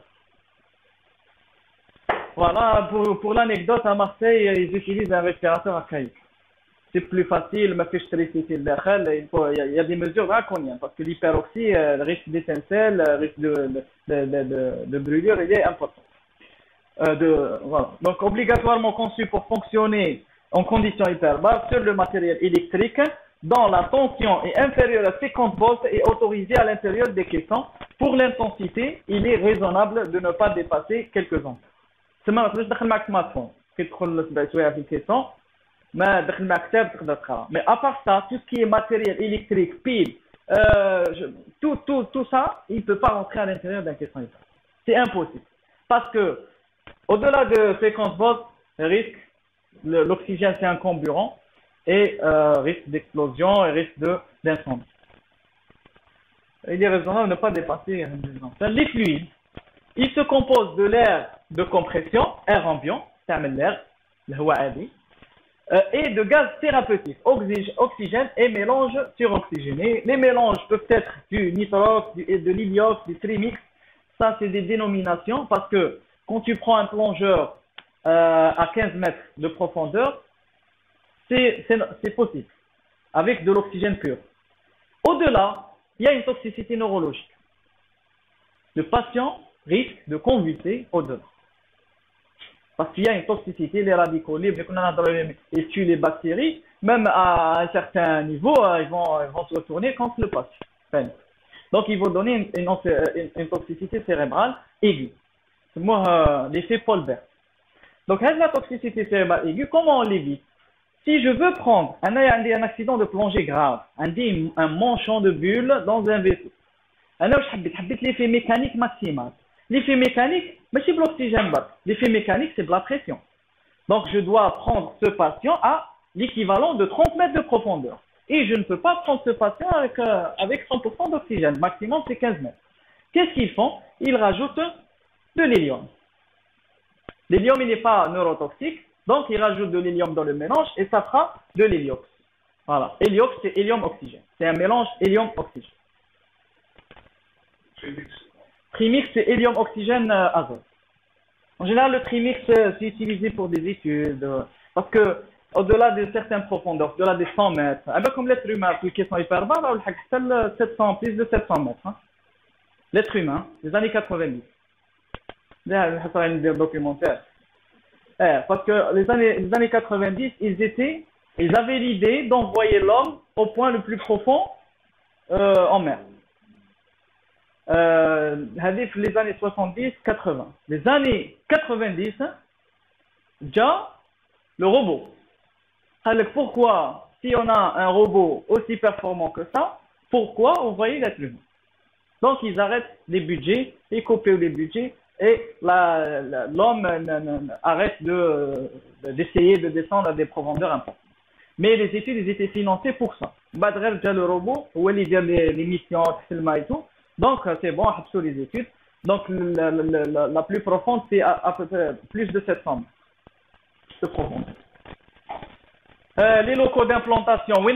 Voilà, pour, pour l'anecdote, à Marseille, ils utilisent un respirateur archaïque. C'est plus facile, mais que je il, faut, il y a des mesures draconiennes, parce que l'hyperoxy, le risque d'étincelle, le risque de, de, de, de, de brûlure, il est important. Euh, de, voilà. Donc, obligatoirement conçu pour fonctionner en conditions hyper basses sur le matériel électrique, dont la tension est inférieure à cinquante volts et autorisée à l'intérieur des caissons. Pour l'intensité, il est raisonnable de ne pas dépasser quelques ampères. C'est ما تقدرش تدخل معك سمارت فون كي تدخل تبع شويه في الكيسون ما دخل معك كتاب تقدر تقرا mais à part ça tout ce qui est matériel électrique pile euh, je, tout tout tout ça il peut pas rentrer à l'intérieur d'un caisson hyper. C'est impossible parce que au-delà de cinquante volts risque l'oxygène c'est un comburant et euh, risque d'explosion et risque de d'incendie. Il est raisonnable de ne pas dépasser les fluides. Il se compose de l'air de compression, air ambiant, l'air, et de gaz thérapeutique, oxygène et mélange suroxygéné. Les mélanges peuvent être du nitrox, du, de l'iliox, du trimix. Ça, c'est des dénominations parce que quand tu prends un plongeur euh, à quinze mètres de profondeur, c'est possible, avec de l'oxygène pur. Au-delà, il y a une toxicité neurologique. Le patient risque de convulser au-delà. Parce qu'il y a une toxicité, les radicaux libres, ils tuent les bactéries, même à un certain niveau, ils vont, ils vont se retourner contre le patient. Donc, ils vont donner une, une, une, une toxicité cérébrale aiguë. C'est moi euh, l'effet Paul-Bert. Donc, la toxicité cérébrale aiguë, comment on l'évite? Si je veux prendre un, un accident de plongée grave, un, un manchon de bulle dans un vaisseau, l'effet mécanique maximal. L'effet mécanique, mais c'est l'oxygène bas. L'effet mécanique, c'est de la pression. Donc, je dois prendre ce patient à l'équivalent de trente mètres de profondeur. Et je ne peux pas prendre ce patient avec, euh, avec cent pour cent d'oxygène. Maximum, c'est quinze mètres. Qu'est-ce qu'ils font? Ils rajoutent de l'hélium. L'hélium, il n'est pas neurotoxique. Donc, ils rajoutent de l'hélium dans le mélange et ça fera de l'héliox. Voilà. Héliox, c'est hélium-oxygène. C'est un mélange hélium-oxygène. Trimix, c'est hélium-oxygène euh, azote. En général, le trimix, euh, c'est utilisé pour des études. Euh, parce que, au-delà de certaines profondeurs, au-delà des cent mètres, eh ben, comme l'être humain, qui sont hyper bas, sept cents, plus de sept cents mètres. Hein. L'être humain, les années quatre-vingt-dix. Des documentaires. Eh, parce que les années, les années quatre-vingt-dix, ils étaient, ils avaient l'idée d'envoyer l'homme au point le plus profond euh, en mer. Euh, les années soixante-dix quatre-vingts. Les années quatre-vingt-dix, déjà, le robot. Alors pourquoi, si on a un robot aussi performant que ça, pourquoi envoyer l'être humain? Donc ils arrêtent les budgets, ils coupent les budgets et l'homme arrête d'essayer de, de descendre à des profondeurs importantes. Mais les études ils étaient financées pour ça. Badrel déjà le robot, où il y a les, les missions, et tout. Donc, c'est bon, absolument les études. Donc, la, la, la, la plus profonde, c'est à, à peu près plus de sept cents de profondeur. Euh, les locaux d'implantation, oui,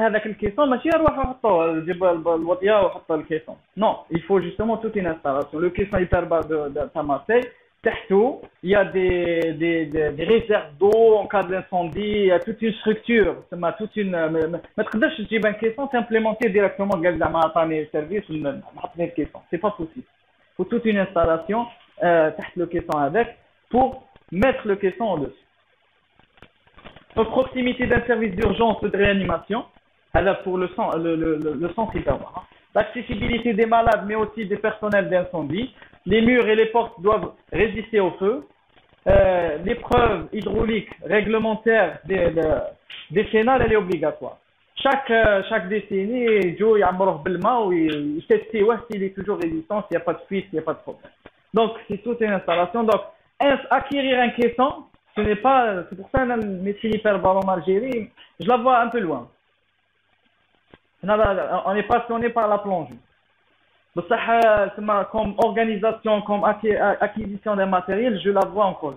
non, il faut justement toute une installation. Le caisson hyper bas de, de, de Marseille, il y a des, des, des, des réserves d'eau en cas d'incendie, il y a toute une structure, toute une. Mais tu peux dire un caisson, c'est implémenté directement dans le service ou le caisson. C'est pas possible. Il faut toute une installation, euh, le caisson avec, pour mettre le caisson au-dessus. Donc, proximité d'un service d'urgence ou de réanimation, pour le, le, le, le centre hyper bas. Hein. L'accessibilité des malades, mais aussi des personnels d'incendie. Les murs et les portes doivent résister au feu. euh, l'épreuve hydraulique réglementaire des, des, décennale, elle est obligatoire. Chaque, euh, chaque décennie, Joe Yamorof Belma, il teste s'il est toujours résistant, s'il n'y a pas de fuite, s'il n'y a pas de problème. Donc, c'est toute une installation. Donc, acquérir un caisson, ce n'est pas. C'est pour ça que la médecine hyperbare en Algérie, je la vois un peu loin. On est passionné par la plongée. Donc, ça, comme organisation, comme acquisition d'un matériel, je la vois encore.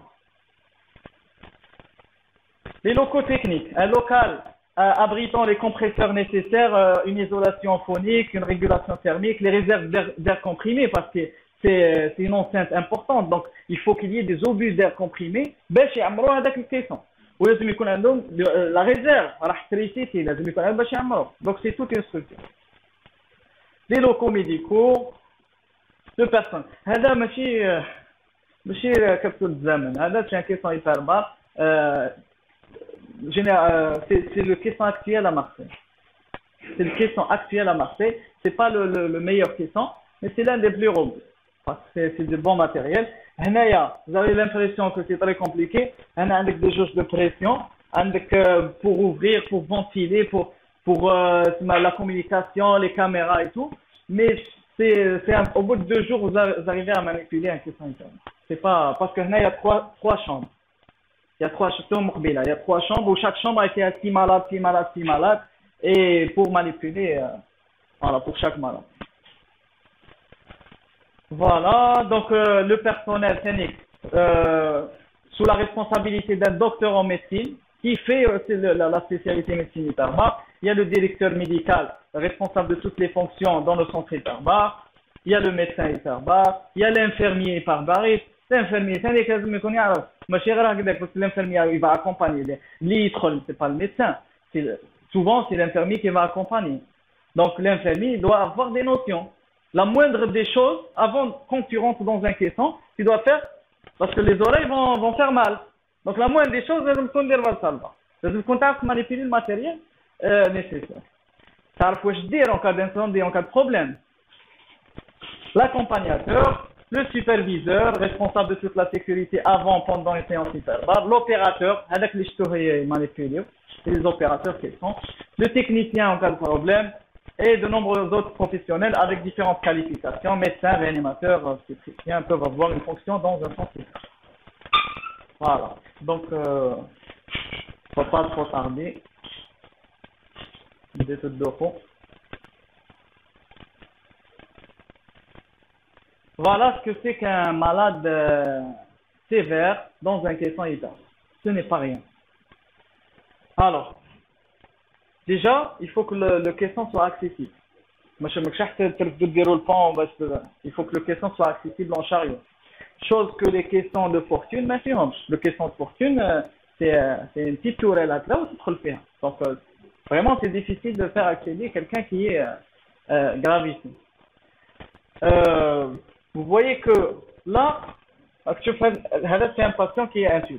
Les locaux techniques, un local euh, abritant les compresseurs nécessaires, euh, une isolation phonique, une régulation thermique, les réserves d'air comprimé, parce que c'est une enceinte importante, donc il faut qu'il y ait des obus d'air comprimé باش يعمروا هذاك الكيسون ولازم يكون عندهم la réserve راح تريسيتي لازم يكون عندهم باش يعمروا. Donc c'est toute une structure. Les locaux médicaux de personnes. هذا ماشي ماشي كبسولة الزمن، هذا c'est un caisson hyperbare. Euh, c'est le caisson actuel à Marseille. C'est le caisson actuel à Marseille. C'est pas le, le, le meilleur caisson, mais c'est l'un des plus robustes. Parce que c'est du bon matériel. Vous avez l'impression que c'est très compliqué. Avec des jauges de pression, avec, euh, pour ouvrir, pour ventiler, pour, pour euh, la communication, les caméras et tout. Mais c'est, c'est un, au bout de deux jours, vous, a, vous arrivez à manipuler un caisson hyperbare. C'est pas parce que il y a trois, trois chambres. Il y a trois chambres. Il y a trois chambres où chaque chambre a été à six malades, six malades, six malades. Et pour manipuler, euh, voilà, pour chaque malade. Voilà, donc euh, le personnel technique euh, sous la responsabilité d'un docteur en médecine qui fait euh, le, la, la spécialité médecine hyperbare. Il y a le directeur médical responsable de toutes les fonctions dans le centre hyperbare. Il y a le médecin hyperbare. Il y a l'infirmier hyperbariste. L'infirmier, c'est l'infirmier il va accompagner. L'itron, c'est pas le médecin. C'est, souvent, c'est l'infirmier qui va accompagner. Donc l'infirmier doit avoir des notions. La moindre des choses, avant quand tu rentres dans un caisson, tu dois faire, parce que les oreilles vont, vont faire mal. Donc la moindre des choses, c'est de manipuler le matériel euh, nécessaire. Ça faut dire en cas d'incendie, en cas de problème. L'accompagnateur, le superviseur, responsable de toute la sécurité avant, pendant les séances hyperbares, l'opérateur, avec les ch'touhés manipulés, et les opérateurs qui sont, le technicien en cas de problème, et de nombreux autres professionnels avec différentes qualifications, médecins, réanimateurs, obstétriciens peuvent avoir une fonction dans un centre. Voilà. Donc, euh, faut pas trop tarder. Des trucs de fond. Voilà ce que c'est qu'un malade euh, sévère dans un caisson hyperbare. Ce n'est pas rien. Alors, déjà, il faut que le, le caisson soit accessible. Il faut que le caisson soit accessible en chariot. Chose que les caissons de fortune, maintenant, le caisson de fortune, c'est, c'est une petite tourelle là où tu te le fais. Donc, vraiment, c'est difficile de faire accéder quelqu'un qui est euh, gravissime. Euh, vous voyez que là, c'est un patient qui est intube.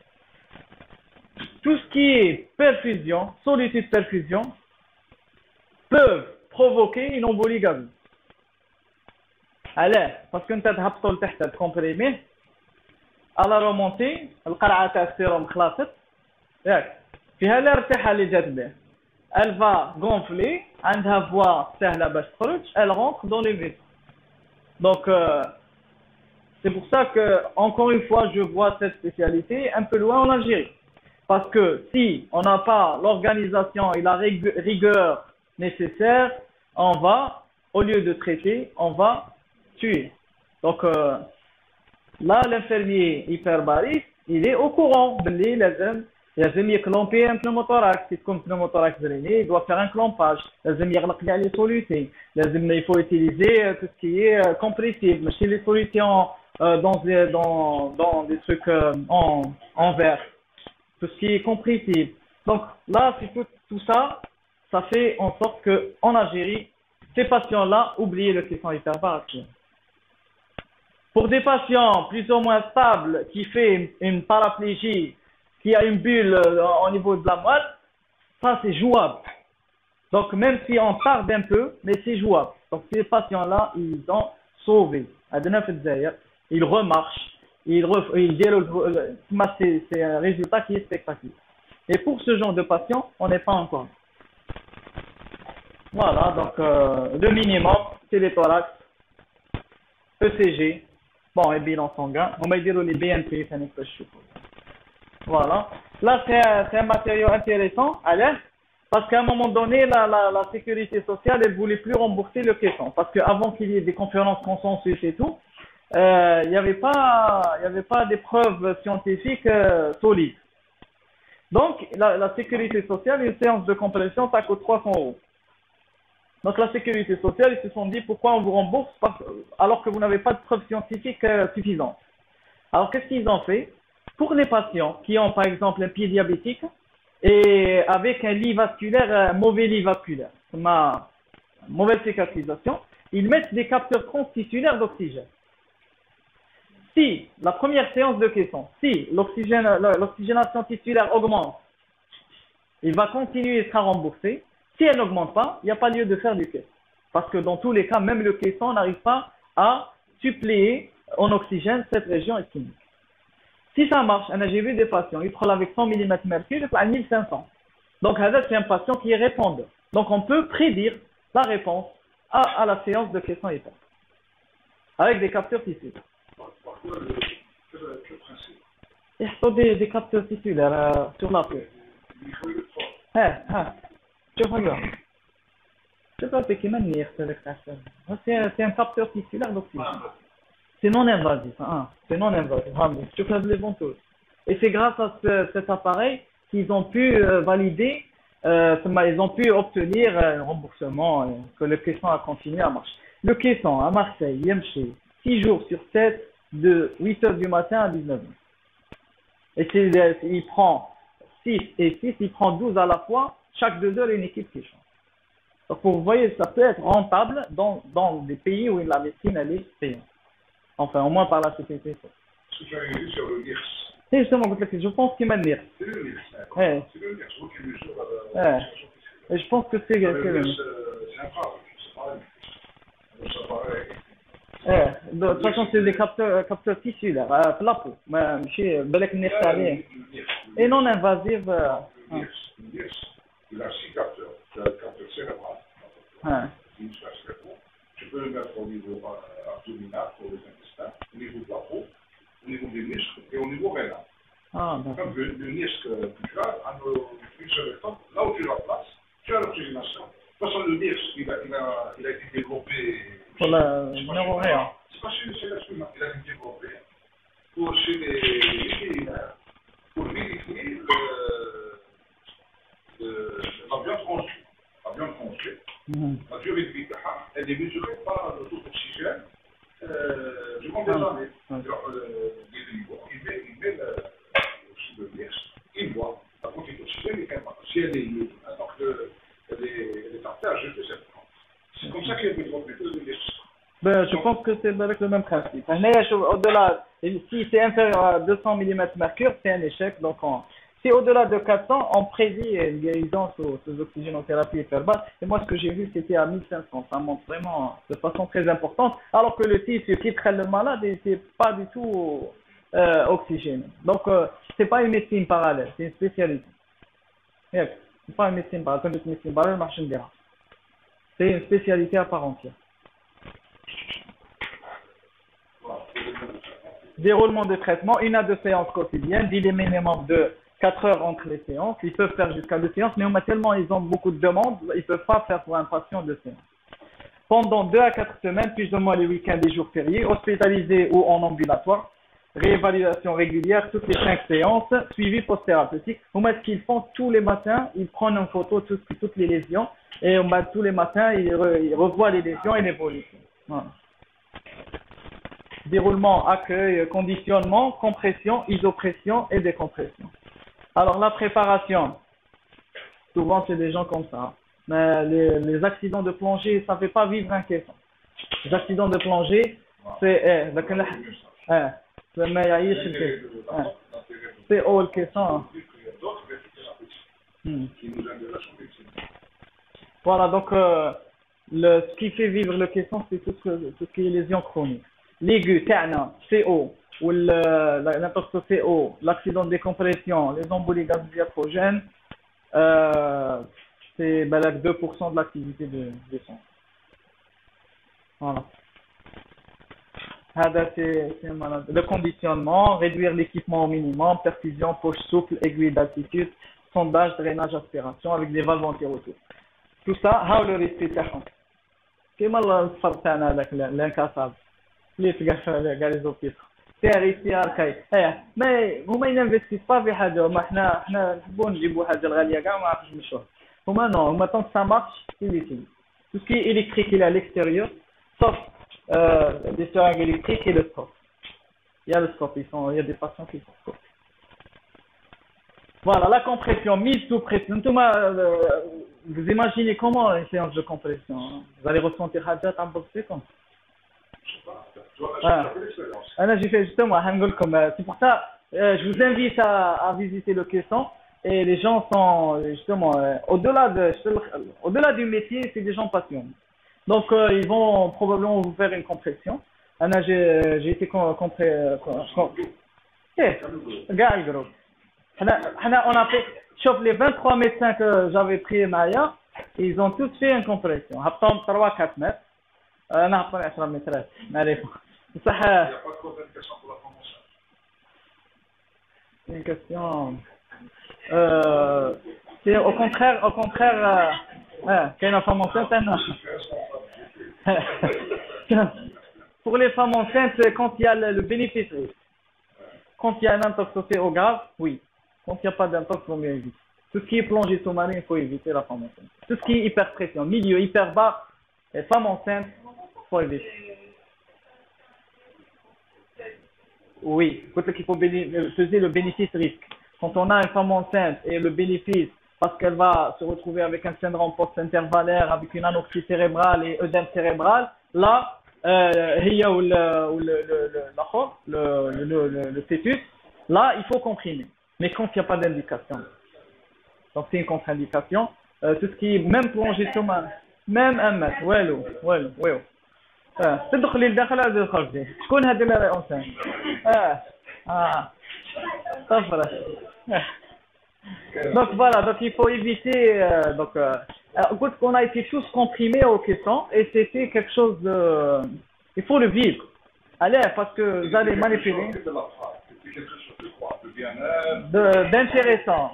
Tout ce qui est perfusion, solitude perfusion, peuvent provoquer une embolie gazeuse. Alors, parce que nous avons fait comprimé, à la remontée, القرعة تاع السيروم خلاصت، ياك فيها الارتحال اللي جات به. Elle va gonfler, عندها voie سهلة باش تخرج, elle rentre dans les vaisseaux. Donc, euh, c'est pour ça que, encore une fois, je vois cette spécialité un peu loin en Algérie. Parce que si on n'a pas l'organisation et la rigueur nécessaire, on va, au lieu de traiter, on va tuer. Donc euh, là, l'infirmier hyperbariste, il est au courant. Il doit clamper un pneumothorax. Si comme pneumothorax drainé, il doit faire un clampage. Il faut utiliser tout ce qui est compressible. Si les solutions euh, dans, des, dans, dans des trucs euh, en, en verre. Tout ce qui est compressible. Donc là, c'est tout, tout ça, ça fait en sorte que en Algérie, ces patients-là oublient le caisson hyperbare actuel. Pour des patients plus ou moins stables, qui fait une paraplégie, qui a une bulle au niveau de la moelle, ça c'est jouable. Donc même si on tarde un peu, mais c'est jouable. Donc ces patients-là, ils ont sauvé. Ils remarchent. il, ref, il dit le, c'est, c'est un résultat qui est spectaculaire. Et pour ce genre de patient, on n'est pas encore. Voilà, donc euh, le minimum, c'est les thorax, E C G, bon, et bilan sanguin. On va dire les B N P, c'est un Voilà. Là, c'est un, c'est un matériau intéressant, à l'air, parce qu'à un moment donné, la, la, la sécurité sociale, elle ne voulait plus rembourser le caisson. Parce qu'avant qu'il y ait des conférences consensus et tout, euh, il n'y avait pas, il n'y avait pas des preuves scientifiques euh, solides. Donc, la, la sécurité sociale, une séance de compression, ça coûte trois cents euros. Donc, la sécurité sociale, ils se sont dit pourquoi on vous rembourse parce, alors que vous n'avez pas de preuves scientifiques euh, suffisantes. Alors, qu'est-ce qu'ils ont fait? Pour les patients qui ont, par exemple, un pied diabétique et avec un lit vasculaire, un mauvais lit vasculaire, ma mauvaise cicatrisation, ils mettent des capteurs transtissulaires d'oxygène. Si la première séance de caisson, si l'oxygène, l'oxygénation tissulaire augmente, il va continuer et sera remboursé. Si elle n'augmente pas, il n'y a pas lieu de faire du caisson. Parce que dans tous les cas, même le caisson n'arrive pas à suppléer en oxygène cette région ischémique. Si ça marche, j'ai vu des patients, ils prennent avec cent millimètres de mercure, ils prennent à mille cinq cents. Donc, c'est un patient qui est répondeur. Donc, on peut prédire la réponse à, à la séance de caisson hyper. Avec des capteurs tissulaires. Il y a des, des capteurs tissulaires euh, sur la peau. Eh, eh, je regarde. Je sais pas, c'est qui m'a dit c'est c'est un capteur tissulaire d'oxygène. C'est non invasif, hein. C'est non invasif. Je fais les bons choses. Et c'est grâce à ce, cet appareil qu'ils ont pu euh, valider, euh, ils ont pu obtenir un remboursement, euh, que le caisson a continué à marcher. Le caisson à Marseille, Yemché, six jours sur sept, de huit heures du matin à dix-neuf heures. Et c'est, il prend six et six, il prend douze à la fois, chaque deux heures, une équipe qui change. Donc vous voyez, ça peut être rentable dans, dans des pays où la médecine elle est payante. Enfin, au moins par la sécurité. Ce que j'avais vu sur le N I R S. C'est justement, je pense qu'il m'a dit. C'est le N I R S. Ouais. C'est le N I R S. Vous qui mesure la ouais. Et je pense que c'est le N I R S. C'est un phare. C'est pareil. C'est pareil. Ouais. De toute façon, c'est des capteurs, capteurs tissulaires, euh, plat peau. Mais, monsieur, belek N I R S. Et non invasif. Euh, le N I R S. Le N I R S. Il a six capteurs. Tu as le capteur cérébral. Ouais. Tu peux le mettre au niveau abdominal pour les intestins, au niveau de la peau, au niveau des muscles et au niveau rénal. Ah, d'accord. Comme le, le muscle que tu as, à une seule étape, là où tu la places, tu as l'oxygénation. De toute façon, le muscle, il a, il a, il a été développé. Pour le neuroréa. C'est pas chez, chez l'être humain, il a été développé pour chez les vétérinaires, pour vérifier la viande congelée. La viande congelée. Mmh. La durée de vie, elle est mesurée par le taux d'oxygène euh, durant des années. Ah. Euh, il met, il met le, le virus, il voit la quantité d'oxygène et si elle est liée. Donc, le, elle est en terre, je fais cette plante. C'est comme ça qu'il y a des produits de virus. Ben, je pense que c'est avec le même principe. Au-delà, si c'est inférieur à deux cents millimètres de mercure, c'est un échec. Donc, on, si au-delà de quatre cents, on prédit une guérison sous, sous oxygénothérapie hyper basse. Et moi, ce que j'ai vu, c'était à mille cinq cents. Ça montre vraiment de façon très importante. Alors que le tissu qui traite le malade n'était pas du tout euh, oxygéné. Donc, euh, c'est pas une médecine parallèle, c'est une spécialité. C'est pas une médecine parallèle. Comme une médecine parallèle, marche une dira. C'est une spécialité à part entière. Déroulement de traitement, une à deux séances quotidiennes, délai minimum de quatre heures entre les séances. Ils peuvent faire jusqu'à deux séances, mais on a tellement, ils ont beaucoup de demandes, ils ne peuvent pas faire pour un patient deux séances. Pendant deux à quatre semaines, plus ou moins les week-ends et jours fériés, hospitalisés ou en ambulatoire, réévaluation régulière, toutes les cinq séances, suivi post-thérapeutique. Au moins, ce qu'ils font tous les matins, ils prennent en photo toutes, toutes les lésions, et au moins, tous les matins, ils, re, ils revoient les lésions et l'évolution. Voilà. Déroulement, accueil, conditionnement, compression, isopression et décompression. Alors la préparation, souvent c'est des gens comme ça. Mais les, les accidents de plongée, ça ne fait pas vivre un caisson. Les accidents de plongée, c'est eh, eh, c'est haut le caisson. Hmm. Voilà, donc euh, le, ce qui fait vivre le caisson, c'est tout ce, que, tout ce qui est lésions chroniques. L'aigu, ta'na, C O, ou l'intoxication O, l'accident de décompression, les embolies gaz iatrogènes, euh, c'est ben, deux pour cent de l'activité de, de sang. Voilà. C'est le conditionnement, réduire l'équipement au minimum, perfusion, poche souple, aiguille d'altitude, sondage, drainage, aspiration avec des valves anti-retour. Tout ça, how le risque تاعهم كيما الصفر تاعنا هذاك الانكاساب اللي تلقى كاع لي زوبيتر سيري سي اركاي ايه ما هما ينفستيس با في حاجه ما حنا حنا نحبوا نجيبوا حاجه الغاليه كاع ما عرفتش نمشوها هما نو هما طون سا مارش سي ليتي tout ce qui est électrique il est à l'extérieur sauf euh, des seringues électriques et le scope il y a le scope ils sont il y a des patients qui sont voilà la compression mise sous pression tout ma vous imaginez comment une séance de compression hein? Vous allez ressentir حاجات عم بتصيكم انا j'ai fait justement c'est pour ça euh, je vous invite à, à visiter le caisson et les gens sont justement euh, au-delà de au-delà du métier c'est des gens passionnés donc euh, ils vont probablement vous faire une compression انا j'ai j'ai été compré ايه كاع الجروب حنا حنا on a fait sauf les vingt-trois médecins que j'avais pris معايا ils ont tous fait une compression حطهم trois quatre mètres انا حطوني عشرة مترات ما عليك بصح une question euh, c'est au contraire au contraire euh, qu'il y a une femme enceinte pour les femmes enceintes quand il y a le, le bénéfice quand il y a un intoxication grave oui quand il n'y a pas d'intox il vaut mieux éviter tout ce qui est plongée sous-marine il faut éviter la femme enceinte tout ce qui est hyperpression milieu hyper bas et femme enceinte il faut éviter oui il faut peser le bénéfice-risque quand on a une femme enceinte et le bénéfice parce qu'elle va se retrouver avec un syndrome post-intervallaire avec une anoxie cérébrale et œdème cérébral là هي ou le le le le le le fœtus là il faut comprimer mais quand il n'y a pas d'indication donc c'est une contre-indication euh, tout ce qui est même plongée sous-marine même un mètre والو والو والو اه تدخلي لداخل هذا تخرجي شكون هذا اللي راهي انسان اه اه صفرة donc voilà donc il faut éviter euh, donc euh, écoute qu'on a été tous comprimés au caisson et c'était quelque chose de il faut le vivre allez parce que vous allez manipuler de d'intéressant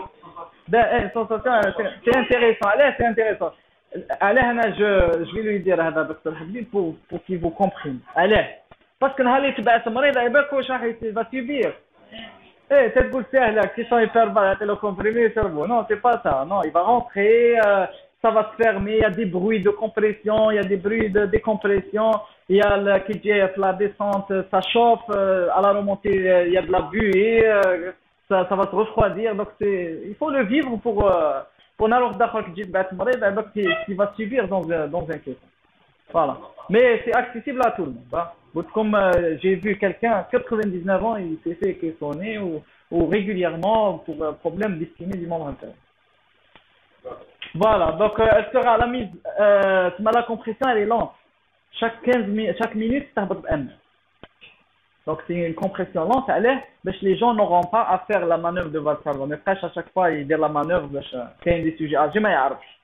c'est intéressant allez c'est intéressant allez je je vais lui dire هذا دكتور حبيب pour pour qu'il vous comprenne allez parce que نهار اللي تبعث مريض يباك واش راح va subir eh تقول سهله qui sont hyper bas le comprimé turbo non c'est pas ça non il va rentrer euh, ça va se fermer il y a des bruits de compression il y a des bruits de décompression il y a le qui dit la descente ça chauffe euh, à la remontée il y a de la buée euh, ça ça va se refroidir donc c'est il faut le vivre pour euh, pour n'alors d'accord que dit bah donc qui va subir dans dans un caisson voilà mais c'est accessible à tout le monde hein. Comme euh, j'ai vu quelqu'un quatre-vingt-dix-neuf ans il s'est fait caissonner ou, ou régulièrement pour un problème d'ischémie du membre interne voilà donc euh, elle sera la mise euh, la compression elle est lente chaque quinze minutes chaque minute ça va être donc c'est une compression lente allez mais les gens n'auront pas à faire la manœuvre de Valsalva mais presque à chaque fois ils disent la manœuvre c'est des sujets âgés mais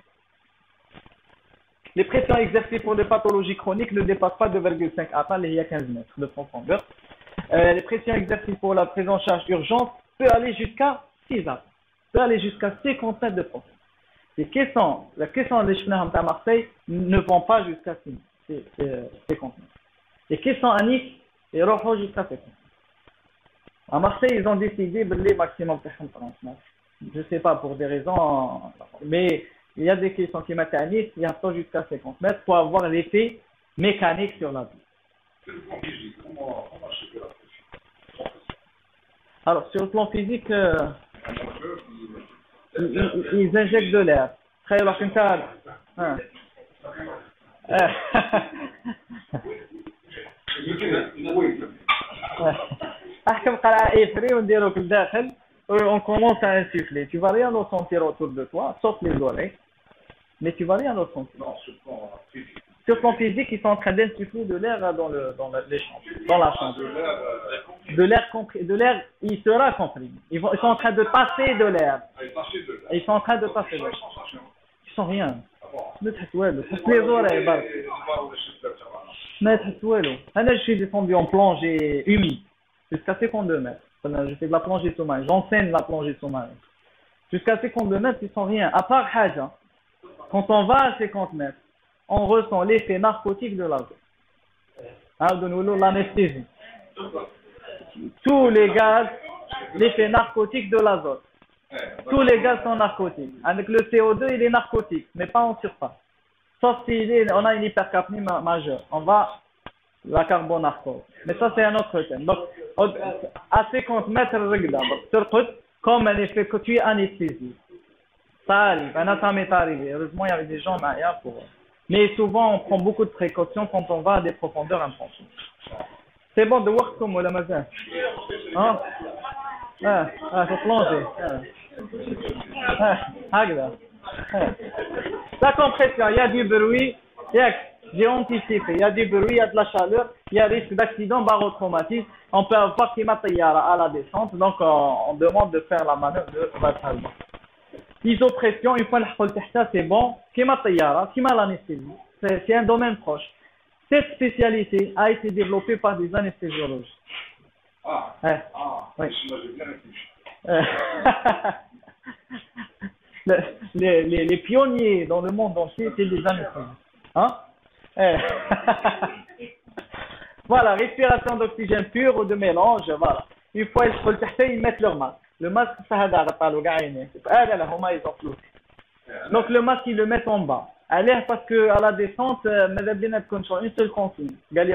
les pressions exercées pour les pathologies chroniques ne dépassent pas deux virgule cinq à il y a quinze mètres de profondeur euh, les pressions exercées pour la prise en charge urgente peut aller jusqu'à six à peut aller jusqu'à cinquante mètres de profondeur les caissons la caisson des chenilles à Marseille ne vont pas jusqu'à six c'est cinquante mètres les caissons à Nice ils vont jusqu'à cinquante à Marseille ils ont décidé de les maximum trente mètres je sais pas pour des raisons mais il y a des caissons qui mettent à Nice il y a pas jusqu'à cinquante mètres pour avoir l'effet mécanique sur la vie alors sur le plan physique euh, ils, ils, ils injectent de l'air très alors comme ça hein. احكم قرعه افري ونديروك لداخل on commence à insuffler tu vas rien ressentir autour de toi sauf les oreilles mais tu vas rien ressentir non c'est pas physique sur son physique, ils sont en train d'insuffler de l'air dans, le, dans le, les chambres, dans la chambre. De l'air compris, de l'air, il sera compris. Ils, vont, ils sont en train de passer de l'air. Ils sont en train de passer de l'air. Ils sont rien. Ne t'as les oreilles, bah. Ne t'as je suis descendu en plongée humide jusqu'à cinquante-deux mètres. Je fais de la plongée sous-marine. J'enseigne la plongée sous-marine. Jusqu'à cinquante-deux mètres, ils sont rien. À part Haja, quand on va à cinquante mètres, on ressent l'effet narcotique de l'azote. Hein, de nous, l'anesthésie. Tous les gaz, l'effet narcotique de l'azote. Tous les gaz sont narcotiques. Avec le C O deux, il est narcotique, mais pas en surface. Sauf si on a une hypercapnie majeure. On va la carbonarcose. Mais ça, c'est un autre thème. Donc, à cinquante mètres, regarde. Comme un effet que tu es anesthésié. Ça arrive. Ça m'est arrivé. Heureusement, il y avait des gens derrière pour. Mais souvent, on prend beaucoup de précautions quand on va à des profondeurs importantes. C'est bon de voir comme la matin. Hein? Ah, ah, faut plonger. Ah, ah, ah. La compression, il y a du bruit. J'ai anticipé. Il y a du bruit, il y a de la chaleur, il y a risque d'accident, barotraumatisme. On peut avoir qui à la descente. Donc, on, on demande de faire la manœuvre de vasalement. Isopression, une fois le ça c'est bon. Qui m'a qui m'a l'anesthésie. C'est un domaine proche. Cette spécialité a été développée par des anesthésiologues. Ah, ouais. ah, oui. J'ai bien réfléchi. le, les, les, les pionniers dans le monde entier, c'est des anesthésistes. Hein? Eh. Voilà, respiration d'oxygène pur ou de mélange, voilà. Une fois ils se ils mettent leur masque. Le masque, ça a l'air ils ont flou. Donc le masque, ils le mettent en bas. Allez, parce qu'à la descente, il une seule consigne. Il y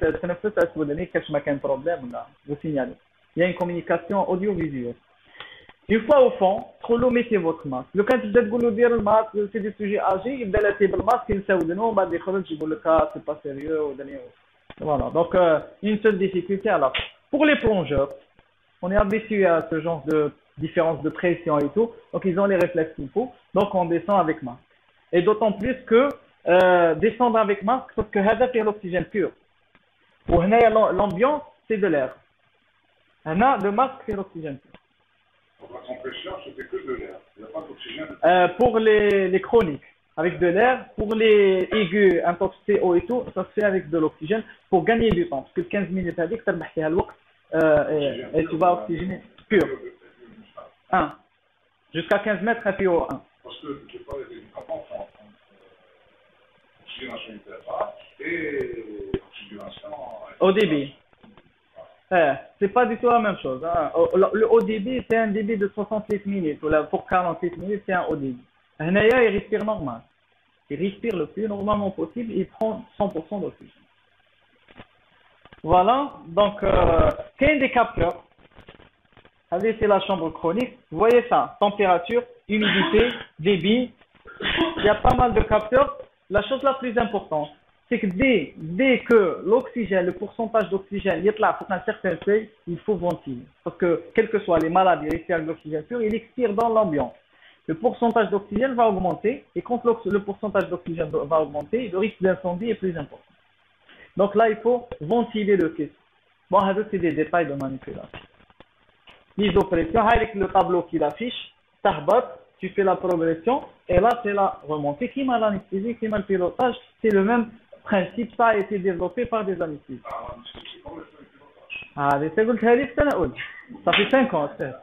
a une communication audiovisuelle. Une fois au fond, vous mettez votre masque. Le quand vous êtes dire le masque, c'est des sujets âgés, il va laisser le masque, il sait où de nous, on va dire que le cas, c'est pas sérieux. Voilà, donc euh, une seule difficulté à la fin. Pour les plongeurs, on est habitué à ce genre de différence de pression et tout, donc ils ont les réflexes qu'il faut, donc on descend avec masque. Et d'autant plus que euh, descendre avec masque, parce que Hada fait l'oxygène pur. Ou l'ambiance, c'est de l'air. Hana, le masque, c'est l'oxygène pur. La compression, c'était que de l'air. Il n'y a pas d'oxygène. Euh, pour les, les chroniques, avec de l'air. Pour les aigus, intoxiqués eau et tout, ça se fait avec de l'oxygène pour gagner du temps. Parce que quinze minutes à dire que tu as le euh, et, et tu vas oxygéner pur. un. Jusqu'à quinze mètres, et puis au un. Parce que je sais pas, les médicaments sont en oxygénation hyperbare et oxygénation. Au débit. Eh, c'est pas du tout la même chose. Hein. Le haut débit, c'est un débit de soixante-huit minutes. Pour quarante-huit minutes, c'est un haut débit. Hnaya, il respire normal. Il respire le plus normalement possible. Il prend cent pour cent d'oxygène. Voilà. Donc, euh, qu'il y a des capteurs. Allez, c'est la chambre chronique. Vous voyez ça. Température, humidité, débit. Il y a pas mal de capteurs. La chose la plus importante, c'est que dès, dès que l'oxygène, le pourcentage d'oxygène est là pour un certain seuil, il faut ventiler. Parce que, quelles que soient les maladies respirent de l'oxygène pur, il expire dans l'ambiance. Le pourcentage d'oxygène va augmenter, et quand le pourcentage d'oxygène va augmenter, le risque d'incendie est plus important. Donc là, il faut ventiler le caisson. Bon, c'est des détails de manipulation. L'isopression, avec le tableau qui l'affiche, t'arbote, tu fais la progression, et là, c'est la remontée. Qui m'a l'anesthésie, qui m'a le pilotage, c'est le même principe, ça a été développé par des anesthésistes. Ah, c'est ce que ça fait cinq ans, c'est.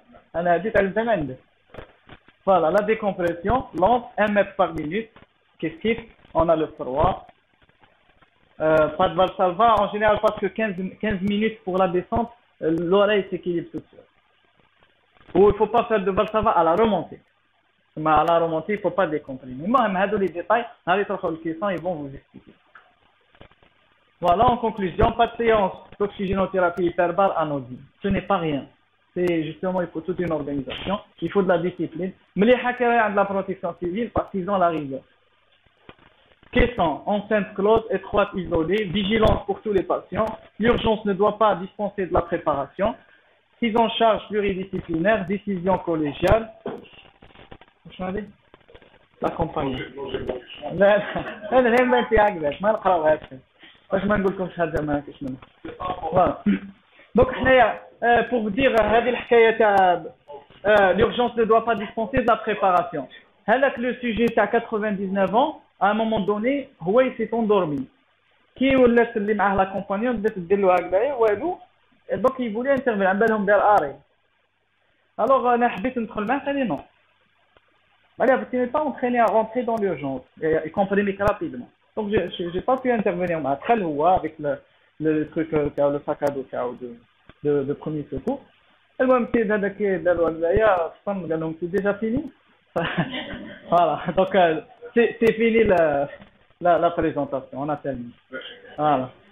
Voilà, la décompression, lente, un mètre par minute. Qu'est-ce qu'il y a? On a le froid. Euh, pas de valsalva, en général, parce que quinze, quinze minutes pour la descente, euh, l'oreille s'équilibre toute seule. Ou il ne faut pas faire de valsalva à la remontée. Mais à la remontée, il ne faut pas décomprimer. Moi, je les détails, allez sur le caisson, ils vont vous expliquer. Voilà, en conclusion, pas de séance d'oxygénothérapie hyperbare anodine. Ce n'est pas rien. C'est justement, il faut toute une organisation, il faut de la discipline. Mais les hackers de la protection civile, parce qu'ils ont la rigueur. Caisson, enceinte close, étroite, isolée, vigilance pour tous les patients. L'urgence ne doit pas dispenser de la préparation. Prise en charge pluridisciplinaire, décision collégiale. لاكومباني لا لا انا غير ما انت عاقبات ما نقراو هذا الشيء باش ما نقول لكمش حاجه ما كاينش منها فوالا دونك حنايا بوغ دير هذه الحكايه تاع l'urgence ne doit pas dispenser de la préparation هذاك لو سوجي تاع quatre-vingt-dix-neuf ans à un moment donné هو يسي endormi كي ولات اللي معاه لا كومبانيون بدات دير له هكذايا والو دونك يفولي انترفير على بالهم دار اري الوغ انا حبيت ندخل معاه قال لي نو Allez, vous n'êtes pas entraîné à rentrer dans l'urgence et, et comprenez rapidement. Donc, je n'ai pas pu intervenir très loin avec le, le truc, le sac à dos de, de, de premier secours. Et moi, c'est déjà fini. Voilà, donc c'est fini la, la, la présentation, on a terminé. Voilà.